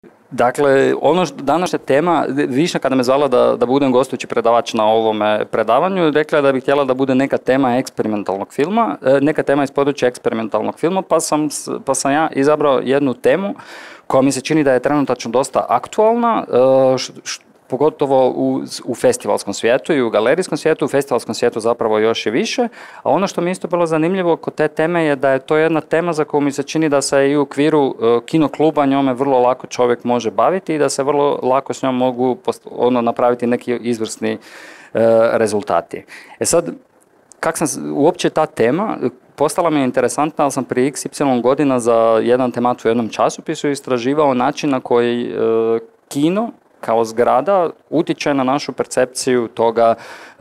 Dakle, današnja tema, više kada me zvala da budem gostujući predavač na ovome predavanju, rekla je da bih htjela da bude neka tema eksperimentalnog filma, neka tema iz područja eksperimentalnog filma, pa sam ja izabrao jednu temu koja mi se čini da je trenutačno dosta aktualna, pogotovo u festivalskom svijetu i u galerijskom svijetu, u festivalskom svijetu zapravo još i više, a ono što mi isto bilo zanimljivo kod te teme je da je to jedna tema za koju mi se čini da se i u okviru kinokluba njome vrlo lako čovjek može baviti i da se vrlo lako s njom mogu napraviti neki izvrsni rezultati. Sad, uopće ta tema postala mi je interesantna, ali sam prije XY godina za jedan temat u jednom časopisu istraživao način na koji kino kao zgrada utječe na našu percepciju toga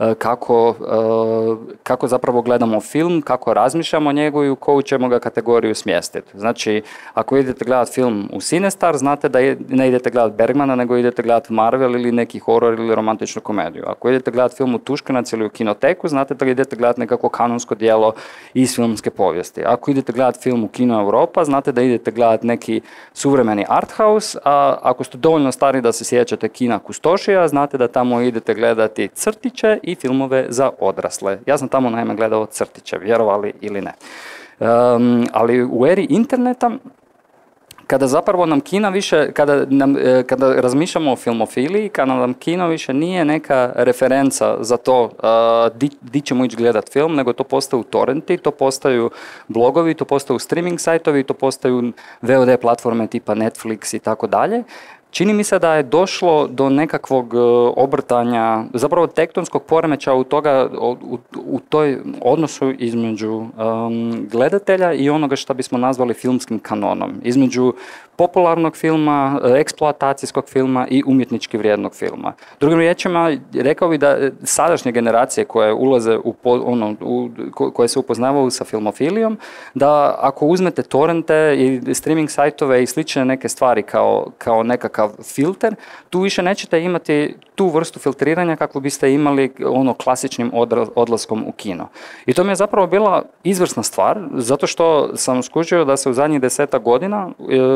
kako zapravo gledamo film, kako razmišljamo o njegu i u koju ćemo ga kategoriju smjestiti. Znači, ako idete gledati film u Cinestar, znate da ne idete gledati Bergmana, nego idete gledati Marvel ili neki horor ili romantičnu komediju. Ako idete gledati film u Tuškanac ili u Kinoteku, znate da idete gledati nekako kanonsko djelo iz filmske povijesti. Ako idete gledati film u Kino Europa, znate da idete gledati neki suvremeni art house, a ako ste dovoljno stari da se sjećate kina Kustošija, znate da tamo idete gledati crtiće i filmove za odrasle. Ja sam tamo naime gledao crtiće, vjerovali ili ne. Ali u eri interneta, kada zapravo nam kina više, kada razmišljamo o filmofiliji, kada nam kino više nije neka referenca za to di ćemo ići gledati film, nego to postaju torrenti, to postaju blogovi, to postaju streaming sajtovi, to postaju VOD platforme tipa Netflix i tako dalje. Čini mi se da je došlo do nekakvog obrtanja, zapravo tektonskog poremećaja u toj odnosu između gledatelja i onoga što bismo nazvali filmskim kanonom. Između popularnog filma, eksploatacijskog filma i umjetnički vrijednog filma. Drugim riječima, rekao bih da sadašnje generacije koje ulaze koje se upoznavaju sa filmofilijom, da ako uzmete torrente i streaming sajtove i slične neke stvari kao nekakav filter, tu više nećete imati tu vrstu filtriranja kakvu biste imali klasičnim odlaskom u kino. I to mi je zapravo bila izvrsna stvar, zato što sam skužio da se u zadnjih 10 godina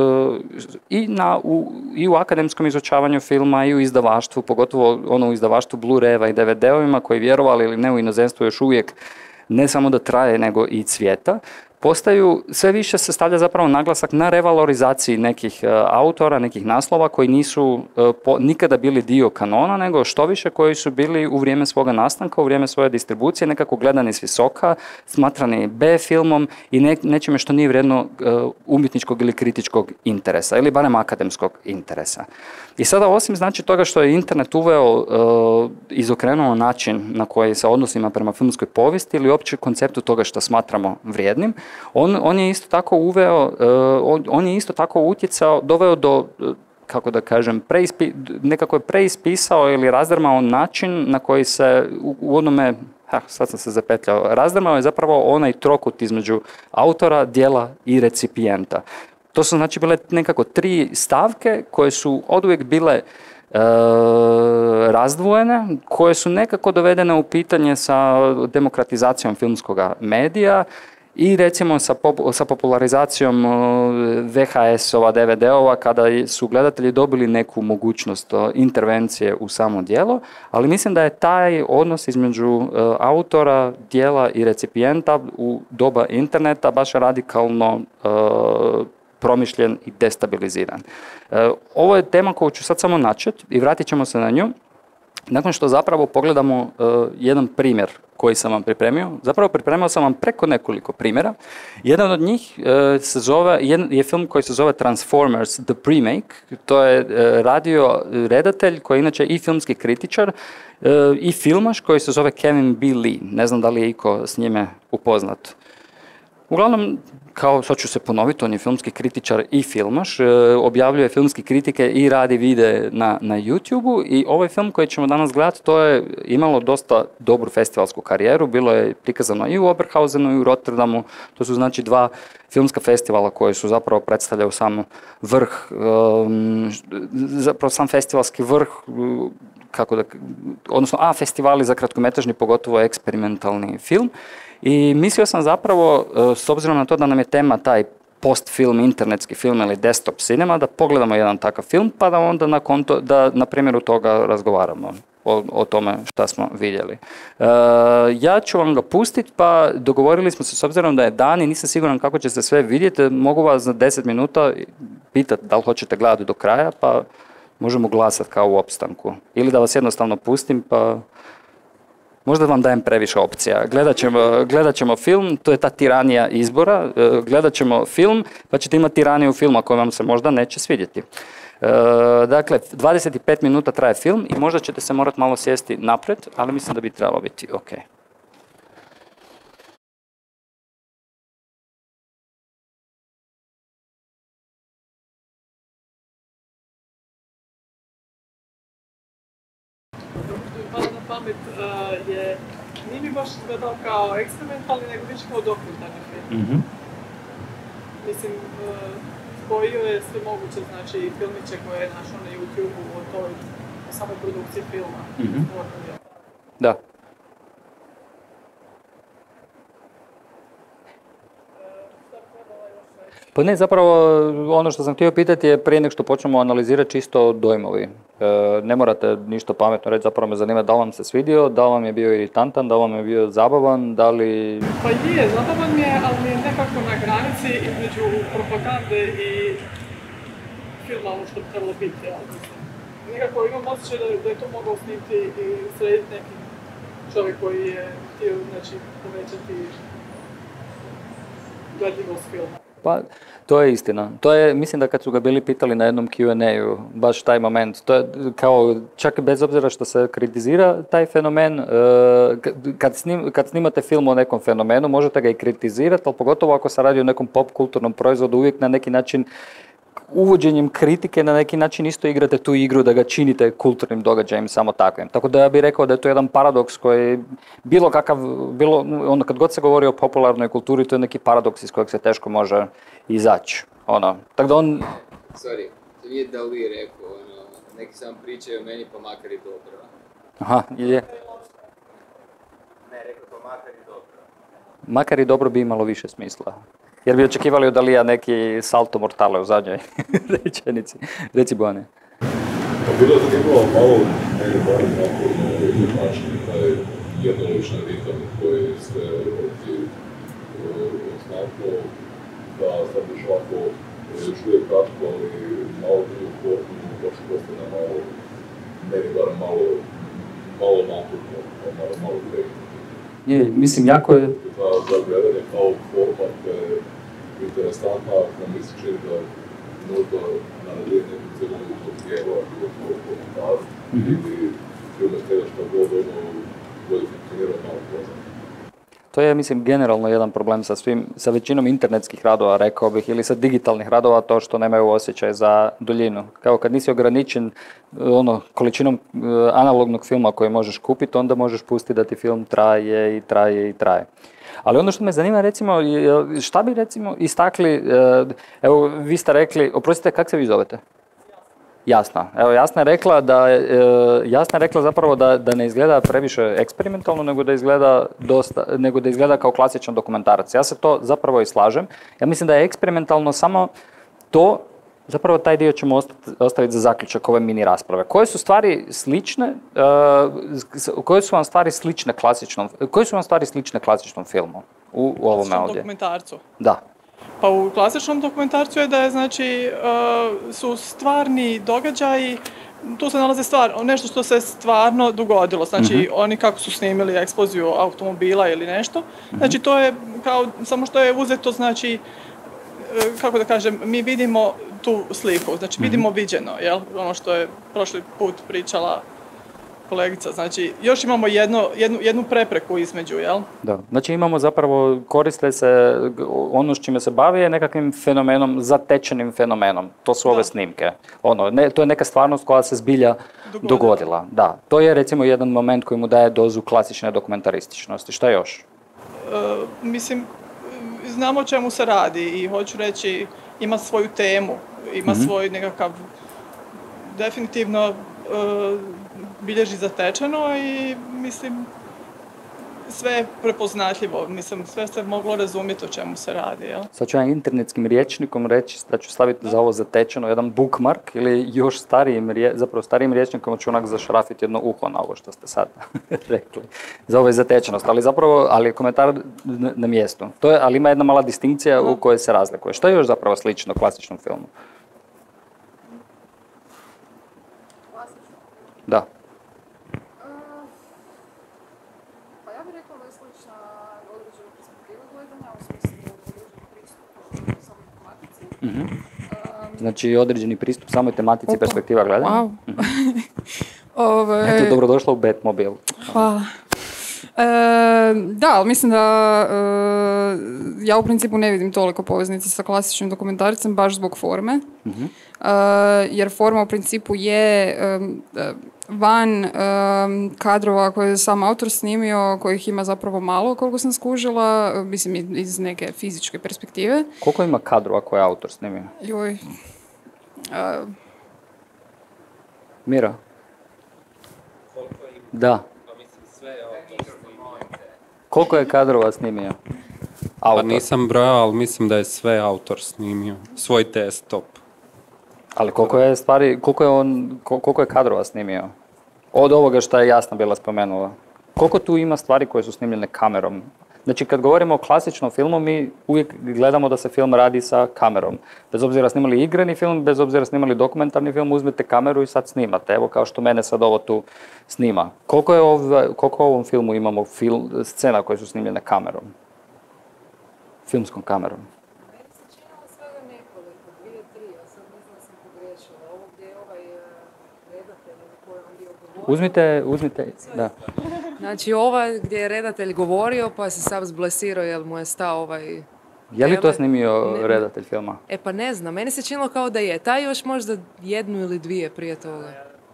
i u akademskom izučavanju filma i u izdavaštvu, pogotovo u izdavaštvu Blu-rayeva i DVD-ovima koji, vjerovali ili ne, u inozemstvu još uvijek ne samo da traje nego i cvijeta, sve više se stavlja zapravo naglasak na revalorizaciji nekih autora, nekih naslova koji nisu nikada bili dio kanona, nego što više koji su bili u vrijeme svoga nastanka, u vrijeme svoje distribucije, nekako gledani s visoka, smatrani B filmom i nečime što nije vrijedno umjetničkog ili kritičkog interesa, ili barem akademskog interesa. I sada, osim znači toga što je internet uveo, izokrenuo način na koji se odnosimo prema filmskoj povijesti ili uopće konceptu toga što smatramo vrijednim, on je isto tako on je isto tako utjecao, doveo do, kako da kažem, nekako je preispisao ili razdrmao način na koji se u onome, sad sam se zapetljao, razdrmao je zapravo onaj trokut između autora, djela i recipijenta. To su znači bile nekako 3 stavke koje su oduvijek bile razdvojene, koje su nekako dovedene u pitanje sa demokratizacijom filmskoga medija i recimo sa popularizacijom VHS-ova, DVD-ova, kada su gledatelji dobili neku mogućnost intervencije u samo djelo, ali mislim da je taj odnos između autora, djela i recipijenta u doba interneta baš radikalno promišljen i destabiliziran. Ovo je tema koju ću sad samo načeti i vratit ćemo se na nju. Nakon što zapravo pogledamo jedan primjer koji sam vam pripremio, zapravo pripremio sam vam preko nekoliko primjera. Jedan od njih je film koji se zove Transformers The Premake. To je radio redatelj koji je inače i filmski kritičar i filmaš koji se zove Kevin B. Lee. Ne znam da li je iko s njime upoznat. Uglavnom, sad ću se ponoviti, on je filmski kritičar i filmaš, objavljuje filmske kritike i radi videe na YouTube-u i ovaj film koji ćemo danas gledati, to je imalo dosta dobru festivalsku karijeru, bilo je prikazano i u Oberhausenu i u Rotterdamu, to su znači 2 filmska festivala koje su zapravo predstavljaju sam vrh, zapravo sam festivalski vrh, odnosno festivali za kratkometražni, pogotovo eksperimentalni film. I mislio sam zapravo, s obzirom na to da nam je tema taj post-film, internetski film ili desktop cinema, da pogledamo jedan takav film, pa da onda da na primjeru toga razgovaramo o tome šta smo vidjeli. Ja ću vam ga pustiti, pa dogovorili smo se, s obzirom da je dan i nisam siguran kako će se sve vidjeti, mogu vas za 10 minuta pitati da li hoćete gledati do kraja, pa možemo glasati kao u opstanku. Ili da vas jednostavno pustim, pa možda vam dajem previše opcija. Gledat ćemo film, to je ta tiranija izbora, gledat ćemo film, pa ćete imati tiraniju filma koja vam se možda neće svidjeti. Dakle, 25 minuta traje film i možda ćete se morati malo sjesti naprijed, ali mislim da bi trebalo biti ok. Nije mi baš gledao kao eksperimentalni, nego više kao dokumentarni film. Mm-hmm. Mislim, spojio je sve moguće, znači filmiće koje je našao na YouTube-u o toj samoj produkciji filma. Mm-hmm. Da. Pa ne, zapravo ono što sam htio pitati je prije nego što počnemo analizirati čisto dojmovi. Ne morate ništa pametno reći, zapravo me zanima da li vam se svidio, da li vam je bio iritantan, da li vam je bio zabavan, da li... Pa je, zabavan mi je, ali mi je nekako na granici između propagande i filma ono što bi trebalo biti. Nekako imam osjećaj da je to mogao snimiti i srediti neki čovjek koji je htio, znači, povećati gledljivost filma. Pa, to je istina. To je, mislim da kad su ga bili pitali na jednom Q&A-u, baš taj moment, to je kao, čak bez obzira što se kritizira taj fenomen, kad snimate film o nekom fenomenu, možete ga i kritizirati, ali pogotovo ako se radi o nekom pop kulturnom proizvodu, uvijek na neki način uvođenjem kritike na neki način isto igrate tu igru da ga činite kulturnim događajem samo takvim. Tako da ja bih rekao da je to jedan paradoks koji ono kad god se govori o popularnoj kulturi, to je neki paradoks iz kojeg se teško može izaći. Tako da on... Sorry, to nije da li rekao, neki sam pričaju o meni pa makar i dobro. Aha, je. Ne, rekao pa makar i dobro. Makar i dobro bi imalo više smisla. Jer bi očekivali od Dalija neki salto mortale u zadnjoj rečenici. Reci, Bojane. Pa bilo je zanimljivo malo, meni barem na način, taj jednolični ritam koji ste ovdje označilo, da sad još ovako, još uvijek kratko, ali malo drugu formu, baš postane malo, meni barem malo naturno, malo direktno. Je, mislim, jako je... Za gledanje kao format je interesantna, ako mi se čini da možda naređuje neku celovitu tijela, bilo to komentar, ili filme tega što god bolje funkcionira malo pozna. To je, mislim, generalno jedan problem sa većinom internetskih radova, rekao bih, ili sa digitalnih radova, to što nemaju osjećaj za duljinu. Kao kad nisi ograničen količinom analognog filma koji možeš kupiti, onda možeš pustiti da ti film traje i traje i traje. Ali ono što me zanima, recimo, šta bi recimo istakli, evo, vi ste rekli, oprostite, kako se vi zovete? Jasna. Evo, Jasna je rekla zapravo da ne izgleda previše eksperimentalno, nego da izgleda kao klasičan dokumentarac. Ja se to zapravo i slažem. Ja mislim da je eksperimentalno samo to, zapravo taj dio ćemo ostaviti za zaključak ove mini rasprave. Koje su stvari slične, koje su vam stvari slične klasičnom filmu u ovome ovdje? Dokumentarcu? Da. Pa u klasičnom dokumentarcu je da je, znači, su stvarni događaji, tu se nalaze nešto što se stvarno dogodilo, znači oni kako su snimili eksploziju automobila ili nešto, znači to je kao, samo što je uzeto, znači, kako da kažem, mi vidimo tu sliku, znači vidimo viđeno, jel, ono što je prošli put pričala kolegica, znači još imamo jednu prepreku između, jel? Da, znači imamo zapravo, koriste se, ono s čime se bavi je nekakvim fenomenom, zatečenim fenomenom. To su ove snimke. To je neka stvarnost koja se zbilja dogodila. Da, to je recimo jedan moment koji mu daje dozu klasične dokumentarističnosti. Šta još? Mislim, znamo o čemu se radi i hoću reći, ima svoju temu, ima svoj nekakav, definitivno bilježi zatečeno i mislim, sve prepoznatljivo, mislim, sve se moglo razumjeti o čemu se radi, jel? Sad ću ja internetskim rječnikom reći da ću staviti za ovo zatečeno jedan bookmark ili još starijim rječnikom ću onak zašrafiti jedno uho na ovo što ste sad rekli. Za ovo je zatečenost, ali je komentar na mjestu. Ali ima jedna mala distinkcija u kojoj se razlikuje. Što je još zapravo slično klasičnom filmu? Klasično? Da. Pa ja bih rekla da je slična određena perspektiva gledanja, u smislu određeni pristup samoj tematici. Znači određeni pristup samoj tematici i perspektiva gledanja. Wow. Eto, dobrodošla u Batmobil. Hvala. Da, ali mislim da ja u principu ne vidim toliko poveznice sa klasičnim dokumentarcem baš zbog forme. Jer forma u principu je van kadrova koje je sam autor snimio, kojih ima zapravo malo, koliko sam skužila, mislim iz neke fizičke perspektive. Koliko ima kadrova koje je autor snimio? Joj. Mira? Da. Koliko je kadrova snimio? Pa nisam brojao, ali mislim da je sve autor snimio. Svoj desktop. Ali koliko je kadrova snimio? Od ovoga što je Jasna bila spomenula. Koliko tu ima stvari koje su snimljene kamerom? Znači, kad govorimo o klasičnom filmu, mi uvijek gledamo da se film radi sa kamerom. Bez obzira snimali igrani film, bez obzira snimali dokumentarni film, uzmete kameru i sad snimate. Evo kao što mene sad ovo tu snima. Koliko u ovom filmu imamo scena koje su snimljene kamerom? Filmskom kamerom. Meni se činilo svega nekoliko, 2, 3, a sad ne znam da sam pogriješila. Ovo gdje je ovaj redatelj koji on bio govorio. Uzmite, da. Znači ova gdje je redatelj govorio pa se sam zblesirao jer mu je stao ovaj... Je li to snimio redatelj filma? Pa ne znam, meni se činilo kao da je. Taj još možda 1 ili 2 prije toga.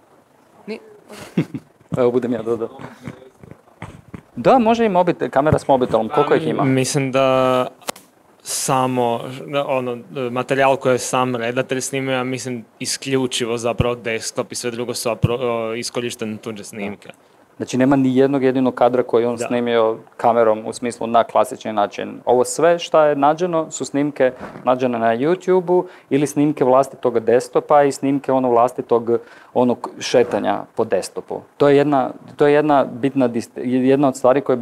Evo budem ja dodao. Da, može i kamera s mobitelom. Koliko ih ima? Mislim da samo materijal koji je sam redatelj snimio, ja mislim isključivo zapravo desktop i sve drugo su iskorištene tuđe snimke. Znači nema ni jednog jedinog kadra koji on snimio kamerom u smislu na klasični način. Ovo sve što je nađeno su snimke nađene na YouTube-u ili snimke vlastitog desktopa i snimke vlastitog šetanja po desktopu. To je jedna bitna jedna od stvari koje bi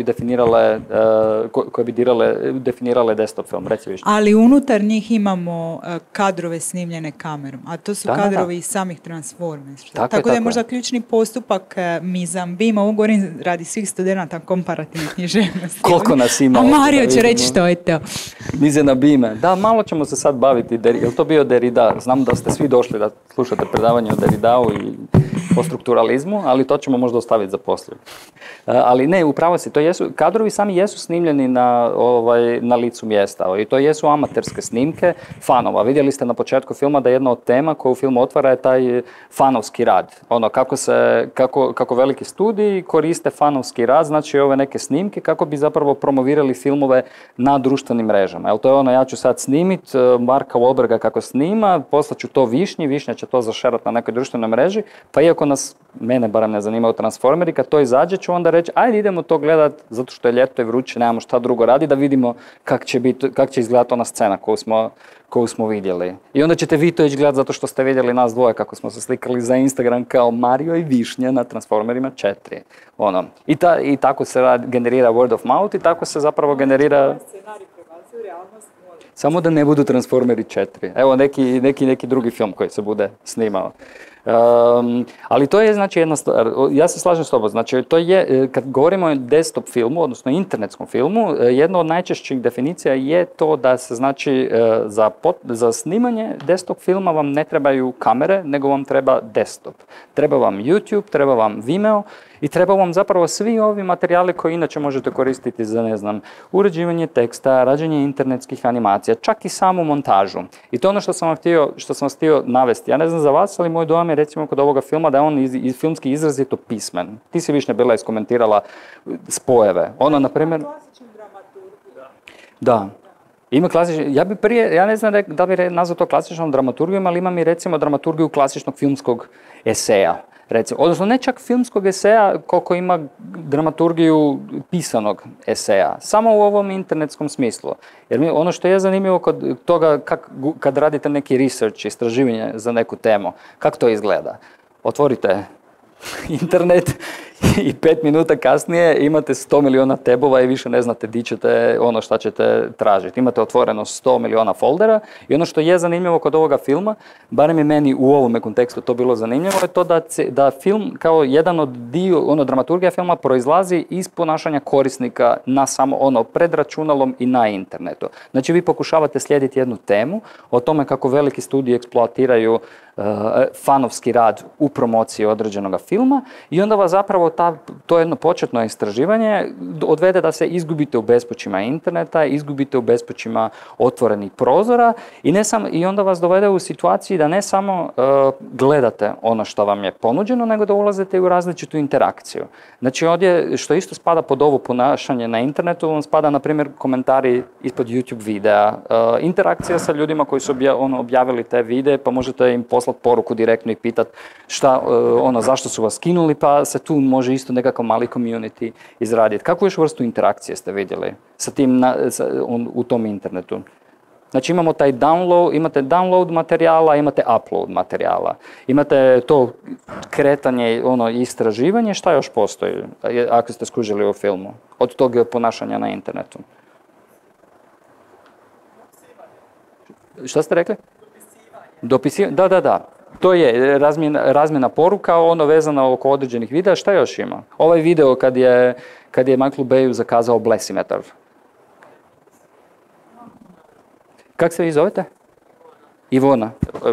definirale desktop film. Reci više. Ali unutar njih imamo kadrove snimljene kamerom, a to su kadrovi iz samih Transformers. Tako da je možda ključni postupak Mizambima govorim radi svih studenata komparativne književnosti. Koliko nas ima? A Mario će reći što je to. Mize na bime. Da, malo ćemo se sad baviti. Je li to bio Derrida? Znam da ste svi došli da slušate predavanje o Derridau i o strukturalizmu, ali to ćemo možda ostaviti za poslije. Ali ne, upravo si, kadrovi sami jesu snimljeni na licu mjesta i to jesu amaterske snimke fanova. Vidjeli ste na početku filma da jedna od tema koju film otvara je taj fanovski rad. Kako veliki studiji koriste fanovski rad, znači ove neke snimke kako bi zapravo promovirali filmove na društvenim mrežama. Jel to je ja ću sad snimit Marka Wahlberga kako snima, poslaću to Višnja će to zašerati na nekoj društvenoj mreži, pa iako mene barem ne zanimaju Transformeri, kad to izađe ću onda reći ajde idemo to gledat zato što je ljeto i vruće, nemamo šta drugo radi, da vidimo kak će izgledati ona scena koju smo vidjeli. I onda ćete vi to ići gledati zato što ste vidjeli nas dvoje kako smo se slikali za Instagram kao Mario i Višnja na Transformerima 4. I tako se generira word of mouth i tako se zapravo generira... Samo da ne budu Transformeri 4. Evo neki drugi film koji se bude snimao. Ali to je znači jedna stvar, ja se slažem s tobom, znači to je, kad govorimo o desktop filmu, odnosno internetskom filmu, jedna od najčešćih definicija je to da se znači za snimanje desktop filma vam ne trebaju kamere, nego vam treba desktop. Treba vam YouTube, treba vam Vimeo i treba vam zapravo svi ovi materijali koji inače možete koristiti za, uređivanje teksta, rađenje internetskih animacija, čak i samu montažu. I to je ono što sam htio navesti. Ja ne znam za vas, ali moj dojam je recimo kod ovoga filma da je on filmski izrazito pismen. Ti si Višnja bila iskomentirala spojeve. Na primjer... Da. Ima klasični, ja ne znam da bi nazvao to klasičnom dramaturgijom, ali ima mi recimo dramaturgiju klasičnog filmskog eseja. recimo. Odnosno, ne čak filmskog eseja koliko ima dramaturgiju pisanog eseja. Samo u ovom internetskom smislu. Jer ono što je zanimljivo kod toga kad radite neki research, istraživanje za neku temu, kako to izgleda? Otvorite internet i 5 minuta kasnije imate 100 miliona tabova i više ne znate di ćete ono šta ćete tražiti. Imate otvoreno 100 miliona foldera i ono što je zanimljivo kod ovoga filma, barem je meni u ovome kontekstu to bilo zanimljivo, je to da film kao jedan od dramaturgija filma proizlazi iz ponašanja korisnika na samo pred računalom i na internetu. Znači vi pokušavate slijediti jednu temu o tome kako veliki studiji eksploatiraju fanovski rad u promociji određenog filma i onda vas zapravo to jedno početno istraživanje odvede da se izgubite u bespućima interneta, izgubite u bespućima otvorenih prozora i onda vas dovede u situaciji da ne samo gledate ono što vam je ponuđeno, nego da ulazite u različitu interakciju. Znači ovdje što isto spada pod ovo ponašanje na internetu, on spada na primjer komentari ispod YouTube videa, interakcija sa ljudima koji su objavili te videe, pa možete im poslati poruku direktno i pitati zašto su vas skinuli, pa se tu može isto nekakav mali community izraditi. Kakvu još vrstu interakcije ste vidjeli sa tim u tom internetu? Znači imate download materijala, imate upload materijala. Imate to kretanje, istraživanje, šta još postoji, ako ste skužili u filmu, od tog ponašanja na internetu? Šta ste rekli? Dopisivanje. Da. To je razmjena poruka, vezano oko određenih videa. Šta još ima? Ovaj video kad je Michael Bayu zakazao Blesimetar. Kako se vi zovete? Ivona.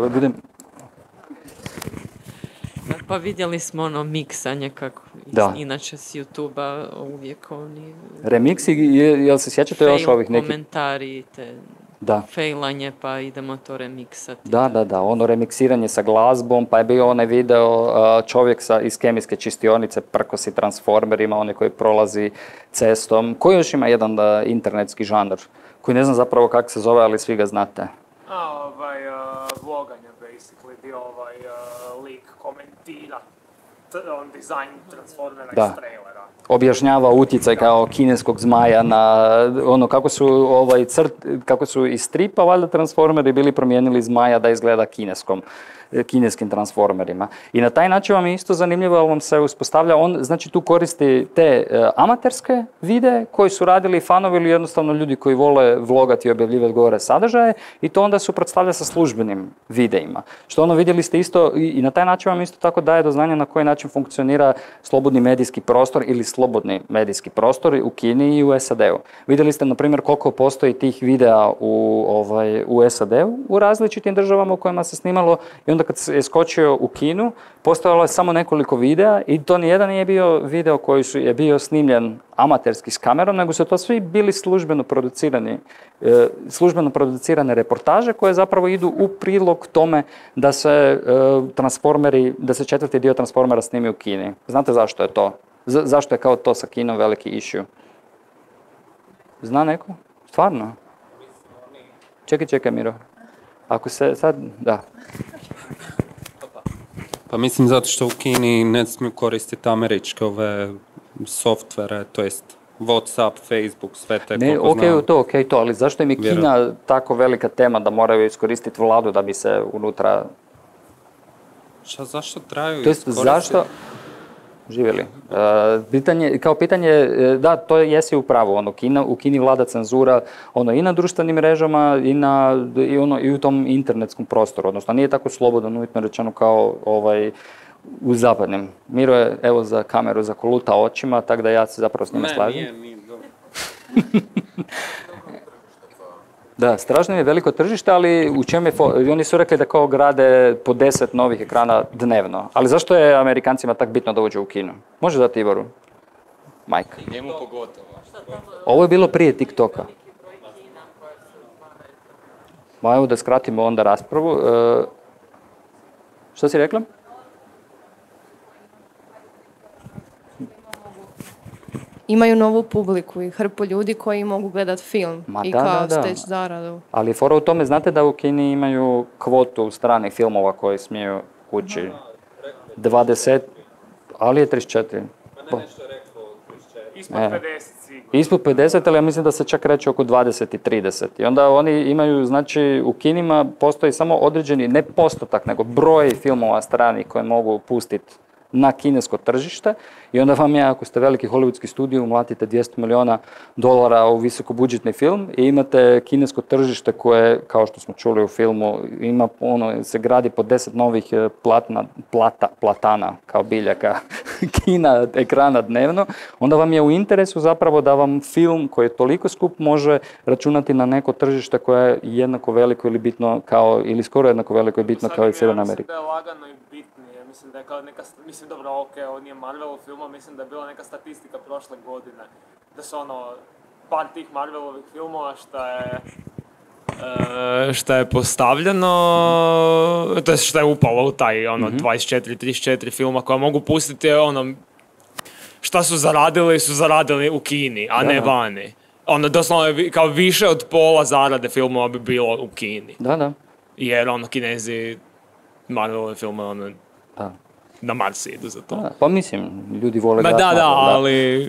Pa vidjeli smo miksanje kako inače s YouTube-a uvijek oni... Remiksi, jel se sjećate još ovih nekih? Komentari, fejlanje, pa idemo to remiksati. Da, remiksiranje sa glazbom, pa je bio onaj video čovjek iz kemijske čistionice prkosi transformerima, onaj koji prolazi cestom. Koji još ima jedan internetski žanr, koji ne znam zapravo kako se zove, ali svi ga znate? Vloganje, basically, gdje lik komentira dizajn transformera iz trailera. Objašnjava utjecaj kao kineskog zmaja na kako su iz stripa valjda transformeri bili promijenili zmaja da izgleda kineskim transformerima. I na taj način vam je isto zanimljivo, vam se uspostavlja, znači tu koristi te amaterske videe koji su radili fanovi ili jednostavno ljudi koji vole vlogati i objavljivati gore sadržaje i to onda suprotstavlja sa službenim videima. Što vidjeli ste isto i na taj način vam isto tako daje do znanja na koji način funkcionira slobodni medijski prostor ili slobodni medijski prostor u Kini i u SAD-u. Vidjeli ste, na primjer, koliko postoji tih videa u SAD-u, u različitim državama u kojima se snimalo i onda kad se je skočio u Kinu, postojalo je samo nekoliko videa i to nijedan nije bio video koji je bio snimljen amaterski s kamerom, nego su to svi bili službeno producirane reportaže koje zapravo idu u prilog tome da se četvrti dio Transformera snimi u Kini. Znate zašto je to? Zašto je kao to sa Kinom veliki issue? Zna neko? Stvarno? Čekaj, Miro. Ako se sad... Da. Pa mislim zato što u Kini ne smiju koristiti američke softvere, to jest WhatsApp, Facebook, sve te koliko znam. Okej, ali zašto im je Kina tako velika tema da moraju iskoristiti vladu da bi se unutra... Zašto traju iskoristiti? Zašto... Živjeli. Pitanje, da, to jesi upravo, u Kini vlada cenzura i na društvenim mrežama i u tom internetskom prostoru, odnosno nije tako slobodno, uvjetno rečeno kao u zapadnim. Miro je, evo, za kameru zakoluta očima, tako da ja se zapravo s njima slažem. Nije. Da, strašno je veliko tržište, ali u čem je... Oni su rekli da kao grade po 10 novih ekrana dnevno. Ali zašto je Amerikancima tak bitno da uđe u kino? Može dati Ivoru? Majka. Njemu pogotovo. Ovo je bilo prije TikToka. Ma evo da skratimo onda raspravu. Što si rekla? Imaju novu publiku i hrpu ljudi koji mogu gledati film steći zaradu. Ali fora u tome, znate da u Kini imaju kvotu stranih filmova koji smiju ući? 20, ali je 34. Ispod 50 sigurno. Ispod 50, ali ja mislim da se čak reče oko 20 i 30. I onda oni imaju, znači, u kinima postoji samo određeni, ne postotak, nego broj filmova stranih koje mogu pustiti na kinesko tržište i onda vam je, ako ste veliki hollywoodski studio, umlatite $200 milijuna u visokobudžetni film i imate kinesko tržište koje, kao što smo čuli u filmu, ima se gradi po 10 novih platana, kao biljaka, kina, ekrana dnevno, onda vam je u interesu zapravo da vam film koji je toliko skup može računati na neko tržište koje je jednako veliko ili bitno kao, ili skoro jednako veliko i bitno kao i Sjeverna Amerika. Mislim da je kao neka, dobro, ok, ovo nije Marvelov film, mislim da je bila neka statistika prošle godine, da su par tih Marvelovih filmova šta je postavljeno, to je šta je upalo u taj 24-34 filma koja mogu pustiti, šta su zaradili u Kini, a ne vani. Doslovno kao više od pola zarade filmova bi bilo u Kini. Da. Jer Kinezi Marvelove filme na Mars idu za to. Pa mislim, ljudi vole gledati. Ali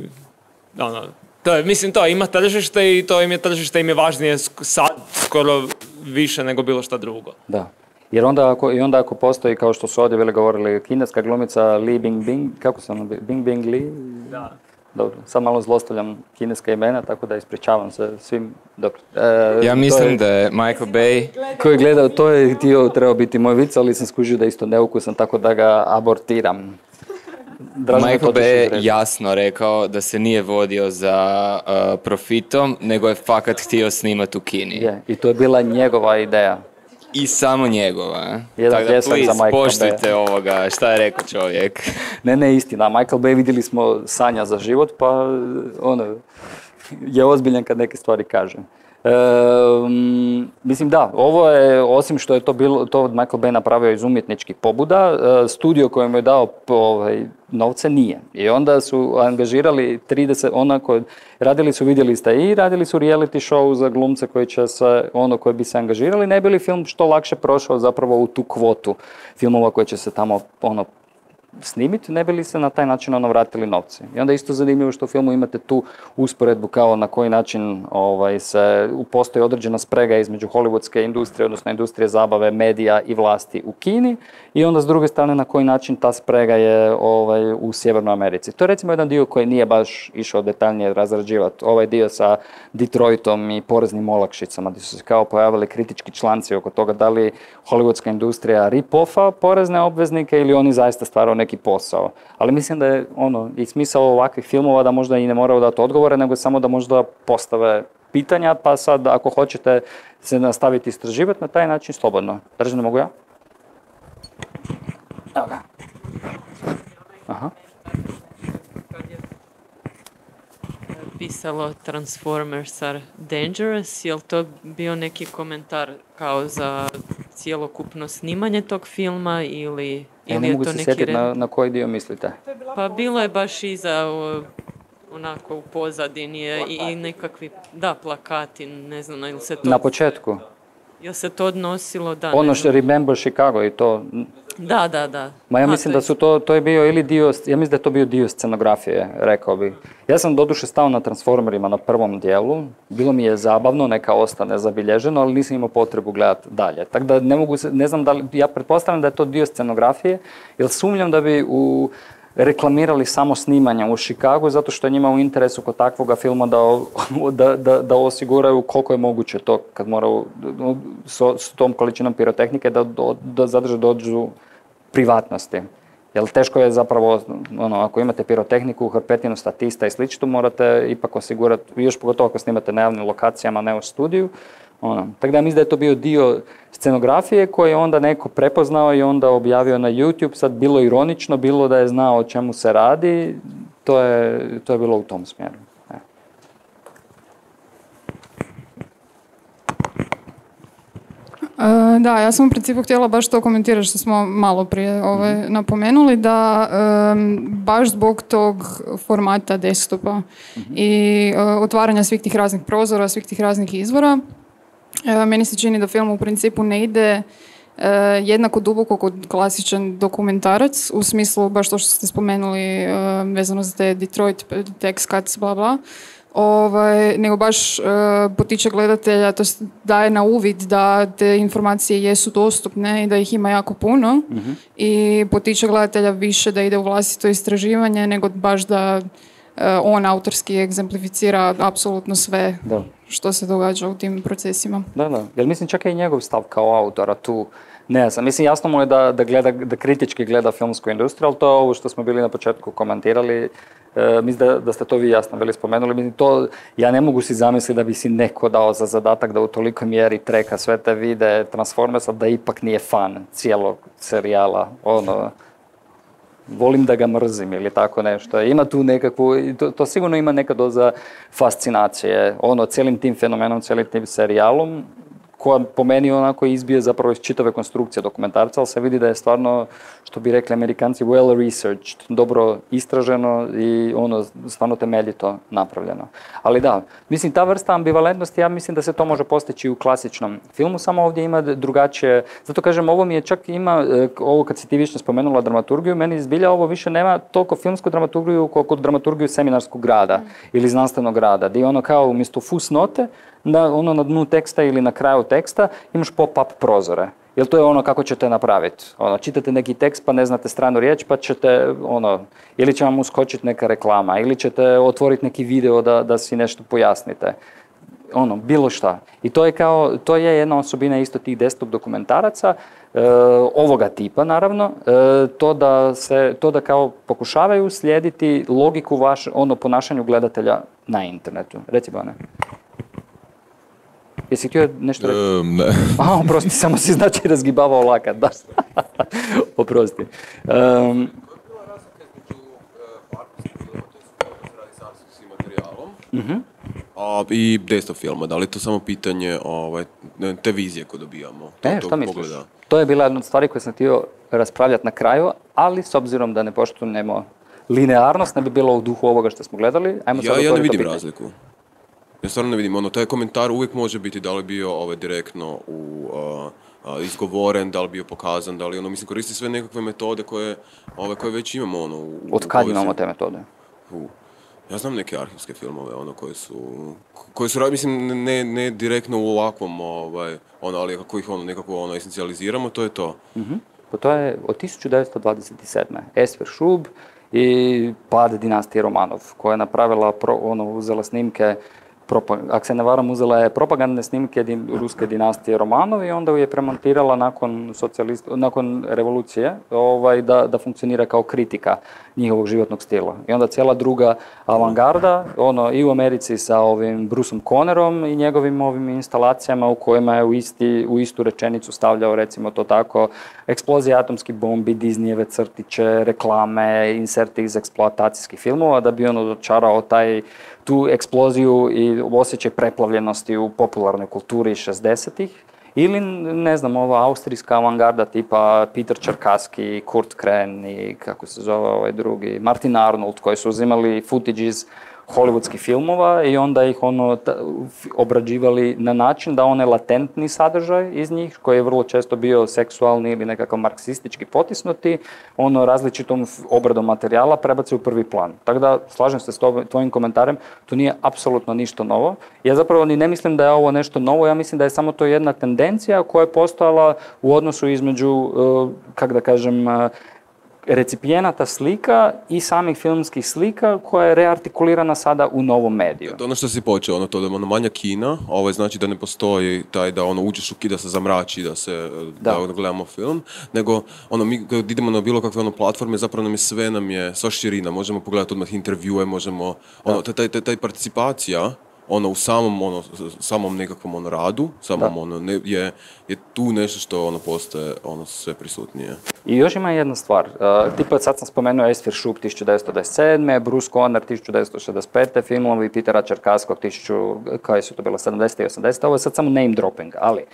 to ima tržište i to im je važnije sad skoro više nego bilo šta drugo. Da. Jer onda ako postoji, kao što su ovdje bili govorili, kineska glumica Li Bingbing, kako se ono, Bingbing Li? Da. Dobro, sad malo zlostavljam kineska imena, tako da ispričavam se svim. Dobro. Ja mislim da je Michael Bay... Ko je gledao, to je trebao biti moj vic, ali sam skužio da je isto neukusan, tako da ga abortiram. Michael Bay je jasno rekao da se nije vodio za profitom, nego je fakat htio snimati u Kini. Je, i to je bila njegova ideja. I samo njegova. Tako da, please, poštujte ovoga, šta je rekao čovjek. Ne, istina. Michael Bay, vidjeli smo, sanja za život, pa je ozbiljan kad neke stvari kaže. Mislim da, ovo je, osim što je to Michael Bay napravio iz umjetničkih pobuda, studio kojem je dao novce nije. I onda su angažirali 30, radili su, vidjeli ste, i radili su reality show za glumce koji će se, koji bi se angažirali, ne bi li film što lakše prošao zapravo u tu kvotu filmova koji će se tamo snimiti, ne bi li se na taj način vratili novci. I onda isto zanimljivo što u filmu imate tu usporedbu kao na koji način postoji određena sprega između hollywoodske industrije, odnosno industrije zabave, medija i vlasti u Kini i onda s druge strane na koji način ta sprega je u Sjevernoj Americi. To je recimo jedan dio koji nije baš išao detaljnije razrađivati. Ovaj dio sa Detroitom i poreznim olakšicama, gdje su se kao pojavili kritički članci oko toga da li hollywoodska industrija rip-offa porezne obveznike ili oni zaista stvaraju neki posao. Ali mislim da je i smisao ovakvih filmova da možda i ne moraju dati odgovore, nego samo da možda postave pitanja, pa sad ako hoćete se nastaviti istraživati na taj način, slobodno. Držim, ne mogu ja? Evo ga. Aha. Pisalo Transformers are dangerous, je li to bio neki komentar kao za cijelokupno snimanje tog filma ili je to neki... Ne mogu se sjetiti na koji dio mislite. Pa bilo je baš iza onako u pozadini i nekakvi, plakati, ne znam, ili se to... Na početku? Jel se to odnosilo, da... što Remember Chicago i to... Da. Ma ja mislim da su to je bio ili dio, ja mislim da je to bio dio scenografije, rekao bih. Ja sam doduše stao na Transformerima na prvom dijelu, bilo mi je zabavno, neka ostane zabilježeno, ali nisam imao potrebu gledati dalje. Tako da ne znam da li, ja pretpostavljam da je to dio scenografije, jer sumnjam da bi reklamirali samo snimanja u Chicagu, zato što je njima u interesu kod takvoga filma da osiguraju koliko je moguće to kad moraju s tom količinom pirotehnike da zadrže dođu privatnosti. Jer teško je zapravo, ako imate pirotehniku, hrpetinu statista i slično, morate ipak osigurati, još pogotovo ako snimate na javnim lokacijama, ne u studiju. Tako da mislim da je to bio dio scenografije koji je onda neko prepoznao i onda objavio na YouTube, sad bilo ironično, bilo da je znao o čemu se radi, to je bilo u tom smjeru. Da, ja sam u principu htjela baš to komentirati što smo malo prije napomenuli, da baš zbog tog formata desktopa i otvaranja svih tih raznih prozora, svih tih raznih izvora, meni se čini da film u principu ne ide jednako duboko kod klasičan dokumentarac, u smislu baš to što ste spomenuli vezano za te Detroit, Tex Cuts, bla bla, nego baš potiče gledatelja, to daje na uvid da te informacije jesu dostupne i da ih ima jako puno i potiče gledatelja više da ide u vlastito istraživanje nego baš da on autorski egzemplificira apsolutno sve što se događa u tim procesima. Da. Jer mislim čak i njegov stav kao autora tu ne znam. Mislim jasno mu je da kritički gleda filmsku industriju, ali to je ovo što smo bili na početku komentirali. Mislim da ste to vi jasno bili spomenuli. Mislim, to, ja ne mogu si zamisliti da bi si neko dao za zadatak da u tolikoj mjeri treka sve te vide Transformersa, da ipak nije fan cijelog serijala. Volim da ga mrzim ili tako nešto. Ima tu nekakvu, to sigurno ima neka doza fascinacije, cijelim tim fenomenom, cijelim tim serijalom, koja po meni onako izbije zapravo iz čitave konstrukcije dokumentarca, ali se vidi da je stvarno, što bi rekli Amerikanci, well researched, dobro istraženo i stvarno temeljito napravljeno. Ali da, mislim, ta vrsta ambivalentnosti, ja mislim da se to može postići u klasičnom filmu, samo ovdje ima drugačije, zato kažem, ovo mi je čak ima, ovo kad si ti više spomenula dramaturgiju, meni zbilja ovo više nema toliko filmsku dramaturgiju koliko dramaturgiju seminarskog rada ili znanstvenog rada, gdje kao umjesto fusnote, na dnu teksta ili na kraju teksta imaš pop-up prozore. Jer to je kako ćete napraviti. Čitate neki tekst pa ne znate stranu riječ pa ćete, ili će vam uskočiti neka reklama, ili ćete otvoriti neki video da si nešto pojasnite. Bilo šta. I to je jedna osobina isto tih desktop dokumentaraca, ovoga tipa naravno, to da kao pokušavaju slijediti logiku ponašanju gledatelja na internetu. Reci Bane. Jesi htio nešto reći? Ne. Oprosti, samo si razgibavao lakat, da. Oprosti. Koja je bila razlika između partnerskih filma, to je radi s arhivskim materijalom, i desktop filma? Da li je to samo pitanje te vizije koje dobijamo? Što misliš? To je bila jedna od stvari koje sam htio raspravljati na kraju, ali s obzirom da ne poštujemo linearnost, ne bi bilo u duhu ovoga što smo gledali. Ja ne vidim razliku. Ja stvarno ne vidim, taj komentar uvijek može biti da li bio direktno izgovoren, da li bio pokazan, da li mislim koristi sve nekakve metode koje već imamo Od kad imamo te metode? Ja znam neke arhivske filmove koje su mislim ne direktno u ovakvom ali kako ih nekako esencializiramo, to je to. Pa to je od 1927. Esfer Šub i pad dinastije Romanov, koja je napravila uzela snimke, ako se ne varam, uzela je propagandne snimke ruske dinastije Romanov i onda ju je premontirala nakon revolucije da funkcionira kao kritika njihovog životnog stila. I onda cijela druga avangarda, i u Americi sa ovim Bruceom Connerom i njegovim ovim instalacijama u kojima je u istu rečenicu stavljao, recimo to tako, eksplozije atomskih bombi, Disneyjeve crtiće, reklame, inserti iz eksploatacijskih filmova, da bi dočarao tu eksploziju i osjećaj preplavljenosti u popularnoj kulturi 60-ih. Ili, ne znam, ova austrijska avangarda tipa Peter Čerkaski, Kurt Kren i kako se zove ovaj drugi, Martin Arnold, koji su uzimali footage iz hollywoodskih filmova i onda ih obrađivali na način da onaj latentni sadržaj iz njih, koji je vrlo često bio seksualni ili nekakav marksistički potisnuti, različitom obradom materijala prebaci u prvi plan. Tako da, slažem se s tvojim komentarem, to nije apsolutno ništa novo. Ja zapravo ni ne mislim da je ovo nešto novo, ja mislim da je samo to jedna tendencija koja je postojala u odnosu između, kako da kažem, recipijenata slika i samih filmskih slika koja je reartikulirana sada u novom mediju. Ono što si počeo, to da je manja kina, znači da ne postoji taj da uđeš u da se zamrači, da gledamo film, nego mi kad idemo na bilo kakve platforme, zapravo sva širina, možemo pogledati odmah intervjue, možemo, taj participacija, u samom nekakvom radu, je tu nešto što postaje sve prisutnije. I još ima jedna stvar. Tipa sad sam spomenuo Esfer Šub 1927. Bruce Conner 1965. filmovi Petera Čerkaskog koje su to bilo 70. i 80. Ovo je sad samo name dropping, ali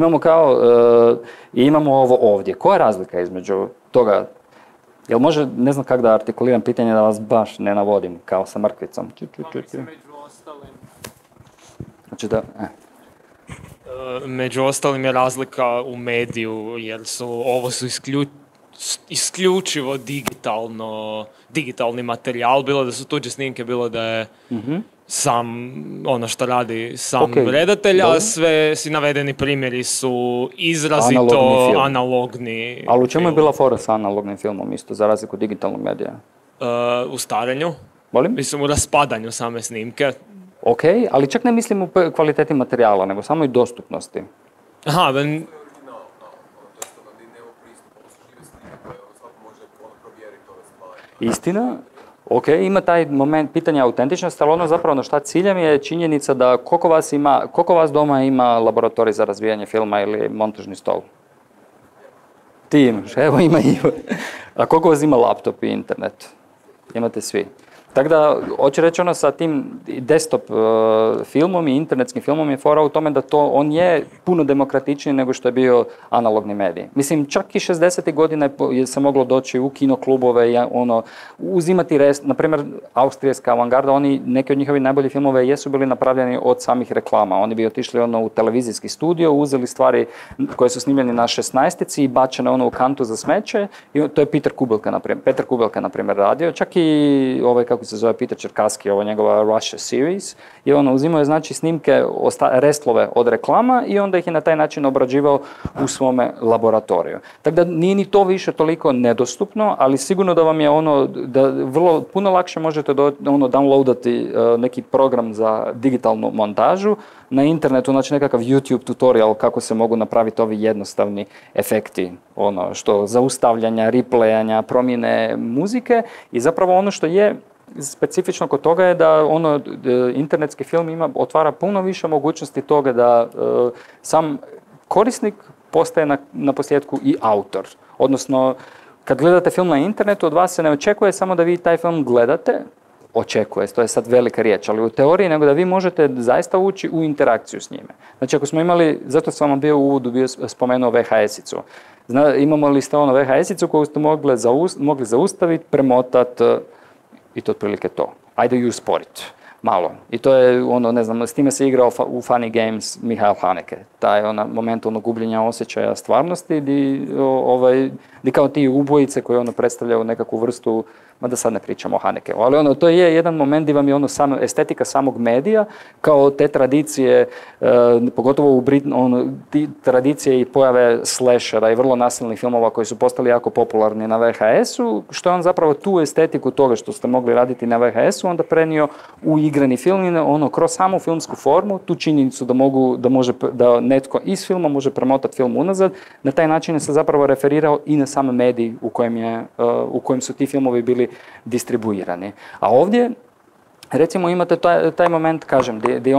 imamo ovo ovdje. Koja je razlika između toga? Jel može, ne znam kako da artikuliram pitanje da vas baš ne navodim kao sa mrkvicom. Znači da, Među ostalim je razlika u mediju, jer ovo su isključivo digitalni materijal, bilo da su tuđe snimke, bilo da je sam ono što radi sam redatelj, a sve si navedeni primjeri su izrazito analogni. Ali u čemu je bila fora sa analognim filmom isto, za razliku od digitalnog medija? U staranju. Molim? Mislim, u raspadanju same snimke. Ok, ali čak ne mislim u kvaliteti materijala, nego samo i dostupnosti. Aha, istina, ok, ima taj moment pitanja autentičnosti, ali ono zapravo na šta ciljam je činjenica da koliko vas doma ima laboratorij za razvijanje filma ili montažni stol? Ti imaš, evo ima. A koliko vas ima laptop i internet? Imate svi. Tako da, hoću reći ono sa tim desktop filmom i internetskim filmom je fora u tome da on je puno demokratičniji nego što je bio analogni medij. Mislim, čak i 60. godina je se moglo doći u kinoklubove i uzimati na primjer, austrijska avangarda, neki od njihovih najboljih filmove jesu bili napravljeni od samih reklama. Oni bi otišli u televizijski studio, uzeli stvari koje su snimljene na 16-ici i bačene u kantu za smeće i to je Petar Kubelka, na primjer, radio. Čak i kako se zove Peter Čerkaski, ovo njegova Russia series, i uzimao je znači snimke, restlove od reklama i onda ih je na taj način obrađivao u svome laboratoriju. Tako da nije ni to više toliko nedostupno, ali sigurno da vam je da puno lakše možete downloadati neki program za digitalnu montažu na internetu, znači nekakav YouTube tutorial kako se mogu napraviti ovi jednostavni efekti, što zaustavljanja, replayanja, promjene muzike i zapravo ono što je specifično kod toga je da internetski film otvara puno više mogućnosti toga da sam korisnik postaje na posljedku i autor. Odnosno, kad gledate film na internetu, od vas se ne očekuje samo da vi taj film gledate, očekuje, to je sad velika riječ, ali u teoriji nego da vi možete zaista ući u interakciju s njime. Znači, ako smo imali, zato sam vam bio u uvodu spomenuo VHS-icu. Imamo li ste VHS-icu koju ste mogli zaustaviti, premotati, i to otprilike to. Ajde ju usporiti malo. I to je ne znam, s time se igrao u Funny Games Mihael Haneke. Taj moment gubljenja osjećaja stvarnosti gdje kao ti ubojice koji predstavljaju nekakvu vrstu, mada sad ne pričamo o Hanekeu, ali to je jedan moment gdje vam je estetika samog medija, kao te tradicije, pogotovo u tradicije i pojave slashera i vrlo nasilnih filmova koji su postali jako popularni na VHS-u, što je on zapravo tu estetiku toga što ste mogli raditi na VHS-u onda prenio u igrani film i kroz samu filmsku formu, tu činjenicu da netko iz filma može premotati film unazad, na taj način se zapravo referirao i na sam medij u kojem su ti filmovi bili distribuirani. A ovdje, recimo, imate taj moment, kažem, gdje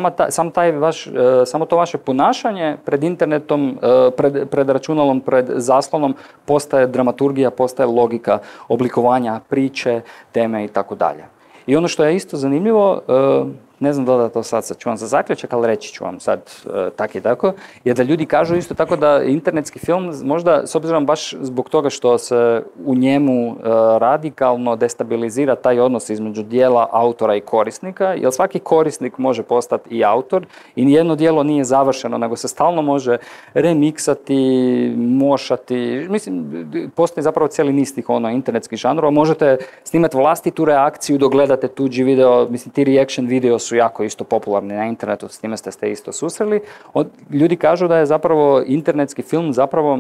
samo to vaše ponašanje pred internetom, pred računalom, pred zaslonom postaje dramaturgija, postaje logika oblikovanja priče, teme i tako dalje. I ono što je isto zanimljivo, ne znam da to sad ću vam za zaključak, ali reći ću vam sad tak i tako, je da ljudi kažu isto tako da internetski film možda, s obzirom baš zbog toga što se u njemu radikalno destabilizira taj odnos između dijela autora i korisnika, jer svaki korisnik može postati i autor i nijedno djelo nije završeno, nego se stalno može remiksati, mošati, mislim, postoji zapravo cijeli niz tih internetskih žanrova, možete snimati vlastitu reakciju dok gledate tuđi video, mislim, ti reaction video su jako isto popularni na internetu, s time ste isto susreli. Ljudi kažu da je zapravo internetski film zapravo